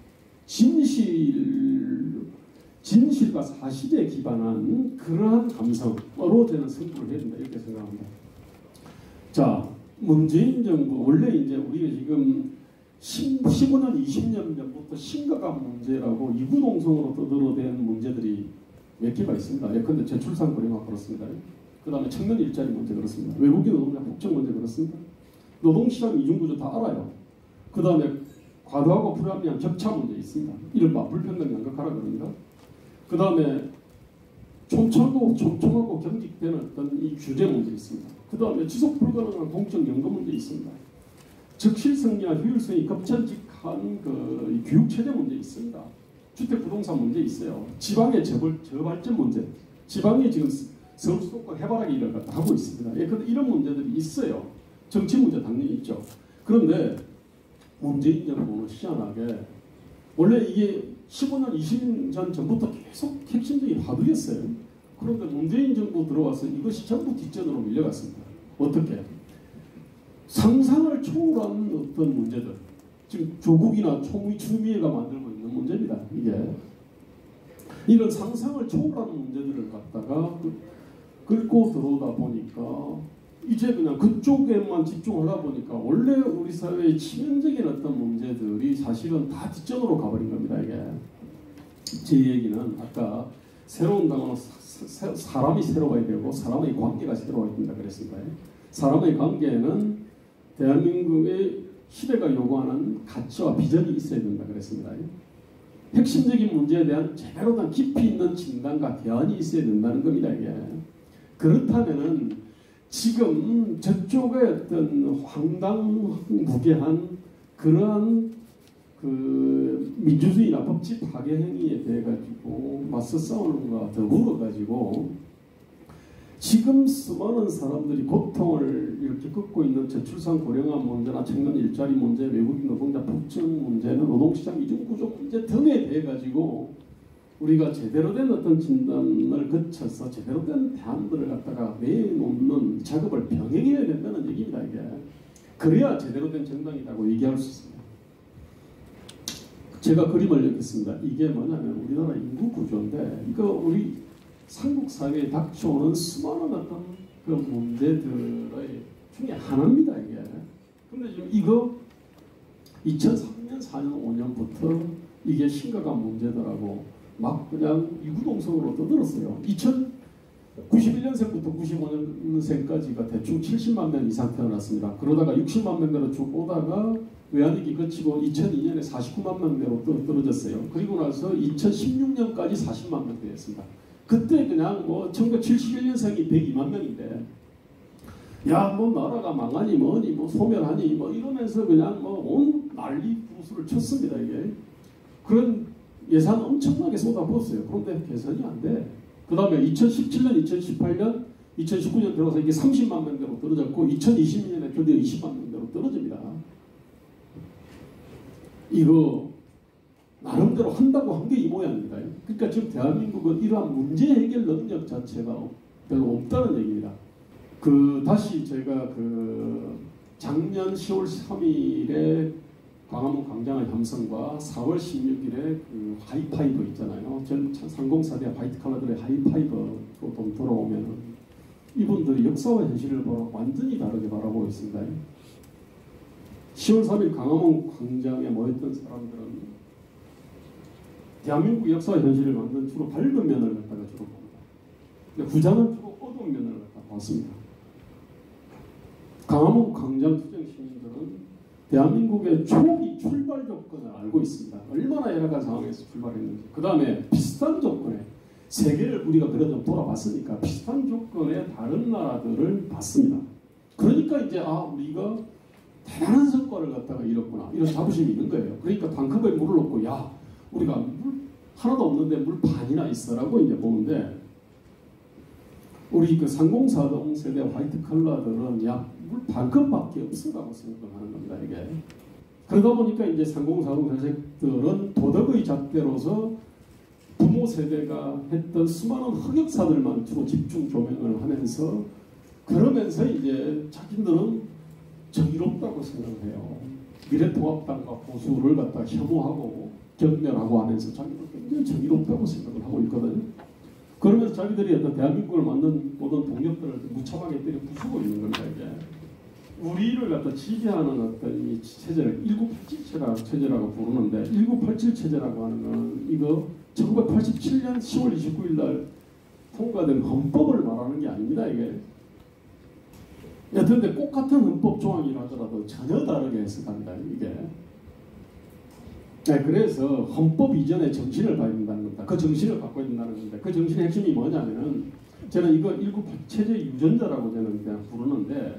진실, 진실과 사실에 기반한 그러한 감성으로 저는 승부를 해야 된다 이렇게 생각합니다. 자, 문재인 정부 원래 이제 우리가 지금 십오 년, 이십 년 전부터 심각한 문제라고 이구동성으로 떠들어댄 문제들이 몇 개가 있습니다. 예컨대 저출산 고령화 그렇습니다. 그 다음에 청년 일자리 문제 그렇습니다. 외국인 노동자 폭증 문제 그렇습니다. 노동시장 이중구조 다 알아요. 그 다음에 과도하고 불합리한 격차 문제 있습니다. 이른바 불평등 양극화라 그럽니다. 그 다음에 촘촘하고 촘촘하고 경직되는 어떤 이 규제 문제 있습니다. 그 다음에 지속 불가능한 공적연금 문제 있습니다. 적실성이나 효율성이 급전직한 그 교육체제 문제 있습니다. 주택부동산 문제 있어요. 지방의 저벌, 저발전 문제. 지방이 지금 서울 수도권 해바라기 일을 갖다 하고 있습니다. 예, 근데 이런 문제들이 있어요. 정치 문제 당연히 있죠. 그런데 문재인 정부는 희한하게 원래 이게 십오 년, 이십 년 전부터 계속 핵심적인 화두였어요. 그런데 문재인 정부 들어와서 이것이 전부 뒷전으로 밀려갔습니다. 어떻게? 상상을 초월한 어떤 문제들. 지금 조국이나 총리 추미애가 만들고 있는 문제입니다. 이게. 이런 상상을 초월하는 문제들을 갖다가 긁고 들어오다 보니까 이제 그냥 그쪽에만 집중하다 보니까 원래 우리 사회의 치명적인 어떤 문제들이 사실은 다 뒷전으로 가버린 겁니다. 이게. 제 얘기는 아까 새로운 단어는 사람이 새로워야 되고 사람의 관계가 새로워야 된다 그랬습니다. 사람의 관계에는 대한민국의 시대가 요구하는 가치와 비전이 있어야 된다 그랬습니다. 핵심적인 문제에 대한 제대로 된 깊이 있는 진단과 대안이 있어야 된다는 겁니다. 이게. 그렇다면은 지금 저쪽의 어떤 황당무계한 그러한 그 민주주의나 법치 파괴 행위에 대해 가지고 맞서 싸우는 것과 더불어 가지고 지금 수많은 사람들이 고통을 이렇게 겪고 있는 저출산 고령화 문제나 청년 일자리 문제, 외국인 노동자 폭증 문제는 노동시장 이중구조 문제 등에 대해 가지고 우리가 제대로 된 어떤 진단을 거쳐서 제대로 된 대안들을 갖다가 내놓는 작업을 병행해야 된다는 얘기입니다. 이게. 그래야 제대로 된 정당이라고 얘기할 수 있습니다. 제가 그림을 읽겠습니다. 이게 뭐냐면 우리나라 인구 구조인데 이거 우리 삼국 사회에 닥쳐오는 수많은 어떤 그 문제들의 중에 하나입니다. 이게. 근데 지금 이거 이천삼 년, 사 년, 오 년부터 이게 심각한 문제더라고 막 그냥 이구동성으로 떠들었어요. 이천구십일 년생부터 구십오 년생까지가 대충 칠십만 명 이상 태어났습니다. 그러다가 육십만 명대로 쭉 오다가 외환위기 거치고 이천이 년에 사십구만 명대로 떨어졌어요. 그리고 나서 이천십육 년까지 사십만 명 되었습니다. 그때 그냥 뭐 천구백칠십일 년생이 백이만 명인데 야 뭐 나라가 망하니 뭐니 뭐 소멸하니 뭐 이러면서 그냥 뭐 온 난리 부수를 쳤습니다. 이게. 그런 예산 엄청나게 쏟아부었어요. 그런데 개선이 안 돼. 그 다음에 이천십칠 년, 이천십팔 년, 이천십구 년 들어서 이게 삼십만 명대로 떨어졌고 이천이십 년에 드디어 이십만 명대로 떨어집니다. 이거 나름대로 한다고 한 게 이 모양입니다. 그러니까 지금 대한민국은 이러한 문제 해결 능력 자체가 별로 없다는 얘기입니다. 그 다시 제가 그 작년 시월 삼일에 광화문 광장의 함성과 사월 십육일에 그 하이파이브 있잖아요. 전 상공사대 화이트 칼라들의 하이파이브로 좀 돌아오면 이분들이 역사와 현실을 보러 완전히 다르게 바라보고 있습니다. 시월 삼일 광화문 광장에 모였던 사람들은 대한민국 역사와 현실을 만든 주로 밝은 면을 갖다가 주로 봅니다. 근데 후자는 주로 어두운 면을 갖다가 봤습니다. 강화문 광장 투쟁 시민들은 대한민국의 초기 출발 조건을 알고 있습니다. 얼마나 열악한 상황에서 출발했는지. 그 다음에 비슷한 조건에 세계를 우리가 그래 좀 돌아봤으니까 비슷한 조건의 다른 나라들을 봤습니다. 그러니까 이제 아 우리가 대단한 성과를 갖다가 이뤘구나 이런 자부심이 있는 거예요. 그러니까 단컵에 물을 넣고 야 우리가 물 하나도 없는데 물 반이나 있어라고 이제 보는데 우리 그 상공사동 세대 화이트 컬러들은 야 물 반컵밖에 없어라고 생각하는 겁니다. 이게. 그러다 보니까 이제 상공사동 세대들은 도덕의 잣대로서 부모 세대가 했던 수많은 흑역사들만 주로 집중 조명을 하면서 그러면서 이제 자기들은 정의롭다고 생각해요. 미래통합당과 보수를 갖다 혐오하고 경멸하고 하면서 자기들 굉장히 정의롭다고 생각을 하고 있거든요. 그러면서 자기들이 어떤 대한민국을 만든 모든 동력들을 무참하게 때려 부수고 있는 겁니다. 이게. 우리를 갖다 지배하는 어떤 이 체제를 천구백팔십칠 체제라고, 체제라고 부르는데 천구백팔십칠 체제라고 하는 건 이거 천구백팔십칠 년 시월 이십구일 날 통과된 헌법을 말하는 게 아닙니다. 이게 여튼데 똑같은 헌법 조항이라더라도 전혀 다르게 해석합니다. 이게 네, 그래서 헌법 이전의 정신을 봐야 된다는 겁니다. 그 정신을 바꿔야 된다는 건데 그 정신의 핵심이 뭐냐면은 저는 이거 천구백팔십칠 체제 유전자라고 저는 그냥 부르는데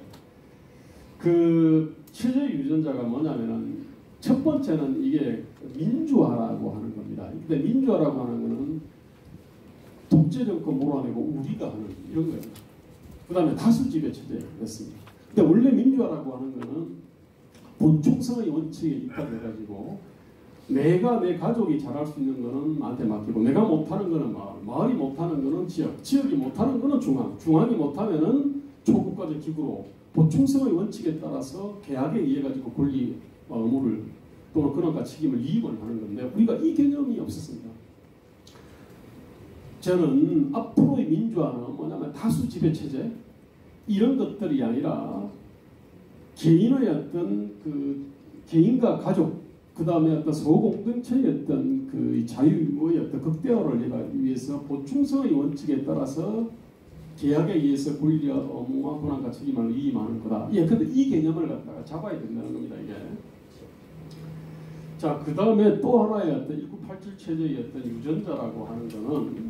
그 체제 유전자가 뭐냐면은 첫 번째는 이게 민주화라고 하는 겁니다. 근데 민주화라고 하는 거는 독재 정권 몰아내고 우리가 하는 이런 거예요. 그 다음에 다수지배 체제였습니다. 근데 원래 민주화라고 하는 거는 본총성의 원칙에 입각해가지고 내가 내 가족이 잘할 수 있는 거는 나한테 맡기고 내가 못하는 거는 마을, 마을이 못하는 거는 지역, 지역이 못하는 거는 중앙, 중앙이 못하면은 초국가적 기구로 보충성의 원칙에 따라서 계약에 의해 가지고 권리 의무를 또는 권한과 책임을 이임을 하는 건데 우리가 이 개념이 없었습니다. 저는 앞으로의 민주화는 뭐냐면 다수 지배 체제 이런 것들이 아니라 개인의 어떤 그 개인과 가족 그 다음에 어떤 소공동체의 어떤 그 자유의 어떤 극대화를 위해서 보충성의 원칙에 따라서 계약에 의해서 권리와 업무와 권한과 책임을 이임하는 거다. 예, 근데 이 개념을 갖다가 잡아야 된다는 겁니다, 이게. 자, 그 다음에 또 하나의 어떤 천구백팔십칠 체제의 어떤 유전자라고 하는 거는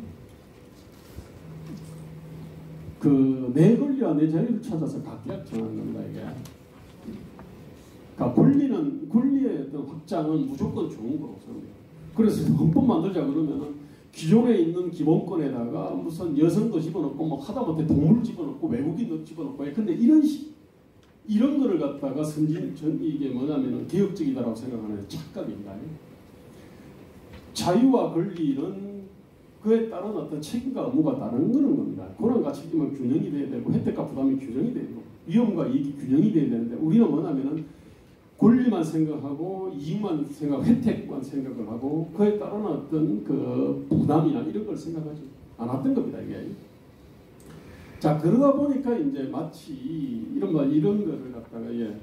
그 내 권리와 내 자유를 찾아서 각각 정하는 겁니다, 이게. 그러니까 권리는 권리의 어떤 확장은 무조건 좋은 거라고 생각해요. 그래서 헌법 만들자 그러면은 기존에 있는 기본권에다가 무슨 여성도 집어넣고 뭐 하다못해 동물 집어넣고 외국인도 집어넣고 근데 이런 시, 이런 거를 갖다가 선진 전 이게 뭐냐면은 개혁적이다라고 생각하는 착각입니다. 자유와 권리는 그에 따른 어떤 책임과 의무가 다른 거는 겁니다. 권한과 책임은 균형이 돼야 되고 혜택과 부담이 균형이 돼야 되고 위험과 이익이 균형이 돼야 되는데 우리는 뭐냐면은 권리만 생각하고 이익만 생각, 혜택만 생각을 하고 그에 따른 어떤 그 부담이나 이런 걸 생각하지 않았던 겁니다, 이게. 자, 그러다 보니까 이제 마치 이런 거 이런 거를 갖다가 예,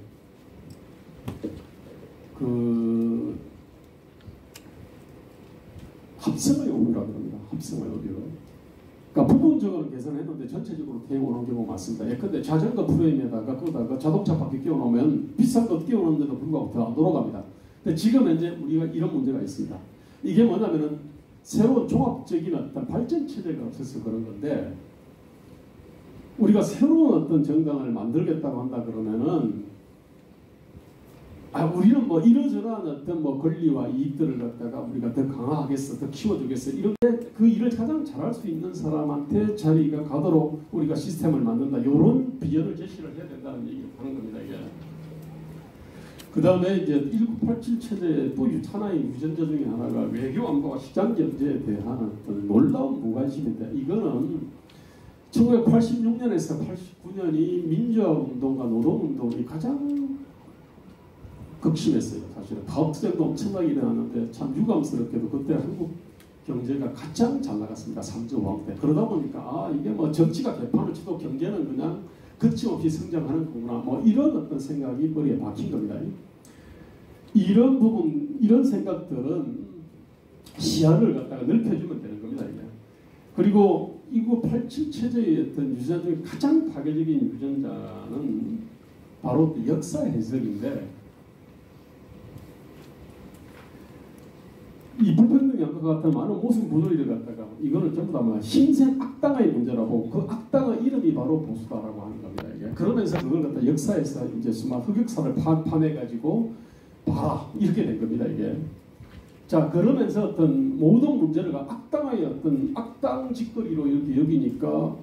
그 합성의 오류라고 합니다. 합성의 오류. 그러니까 부분적으로 계산했는데 전체적으로 태워놓은 경우가 많습니다. 예컨대 자전거 프레임에다가 거기다가 자동차 바퀴 끼워놓으면 비싼 것 끼워놓는데도 불구하고 더 안 돌아갑니다. 근데 지금 현재 우리가 이런 문제가 있습니다. 이게 뭐냐면은 새로운 종합적인 어떤 발전 체제가 없어서 그런 건데 우리가 새로운 어떤 정당을 만들겠다고 한다 그러면은 아 우리는 뭐 이러저러한 어떤 뭐 권리와 이익들을 갖다가 우리가 더 강화하겠어, 더 키워주겠어 이런데 그 일을 가장 잘할 수 있는 사람한테 자리가 가도록 우리가 시스템을 만든다 이런 비전을 제시를 해야 된다는 얘기를 하는 겁니다, 이게. 그 다음에 이제 천구백팔십칠 체제의 또 하나의 유전자 중에 하나가 외교 안보와 시장 경제에 대한 어떤 놀라운 무관심인데 이거는 천구백팔십육 년에서 팔십구 년이 민주화 운동과 노동 운동이 가장 극심했어요. 사실은 파업투쟁도 엄청나게 일어났는데 참 유감스럽게도 그때 한국 경제가 가장 잘 나갔습니다. 삼조왕 때. 그러다 보니까 아 이게 뭐 정치가 개판을 치도 경제는 그냥 거침없이 성장하는 거구나. 뭐 이런 어떤 생각이 머리에 박힌 겁니다. 이런 부분, 이런 생각들은 시야를 갖다가 넓혀주면 되는 겁니다. 이게. 그리고 천구백팔십칠 체제의 어떤 유전자 중에 가장 파괴적인 유전자는 바로 역사 해석인데 이 불평등 양극화 같은 많은 모순 분열을 갖다가 이거는 전부 다 뭐 신생 악당의 문제라고 그 악당의 이름이 바로 보수다라고 하는 겁니다. 이게. 그러면서 그걸 갖다 역사에서 이제 수많은 흑역사를 파, 파내가지고 봐라 이렇게 된 겁니다. 이게. 자 그러면서 어떤 모든 문제를 악당의 어떤 악당 짓거리로 이렇게 여기니까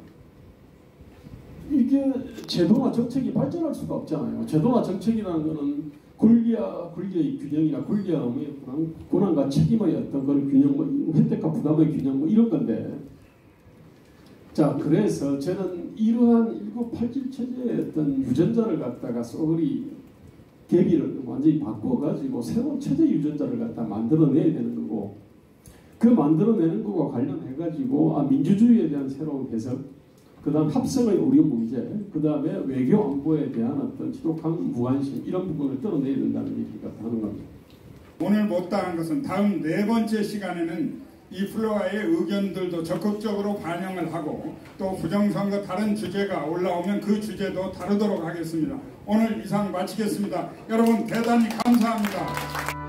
이게 제도나 정책이 발전할 수가 없잖아요. 제도나 정책이라는 거는 권리와 권리의 균형이나 권리와 의무의 권한, 권한과 책임의 어떤 그런 균형, 뭐 혜택과 부담의 균형, 뭐 이런 건데. 자, 그래서 저는 이러한 천구백팔십칠 체제의 어떤 유전자를 갖다가 쏘그리 개비를 완전히 바꿔가지고 새로운 체제 유전자를 갖다 만들어내야 되는 거고, 그 만들어내는 거와 관련해가지고 아 민주주의에 대한 새로운 해석, 그 다음 합성의 우려 문제, 그 다음에 외교 안보에 대한 어떤 지독한 무관심, 이런 부분을 떨어내야 된다는 얘기가 하는 겁니다. 오늘 못다한 것은 다음 네 번째 시간에는 이 플로아의 의견들도 적극적으로 반영을 하고 또 부정선거 다른 주제가 올라오면 그 주제도 다루도록 하겠습니다. 오늘 이상 마치겠습니다. 여러분 대단히 감사합니다.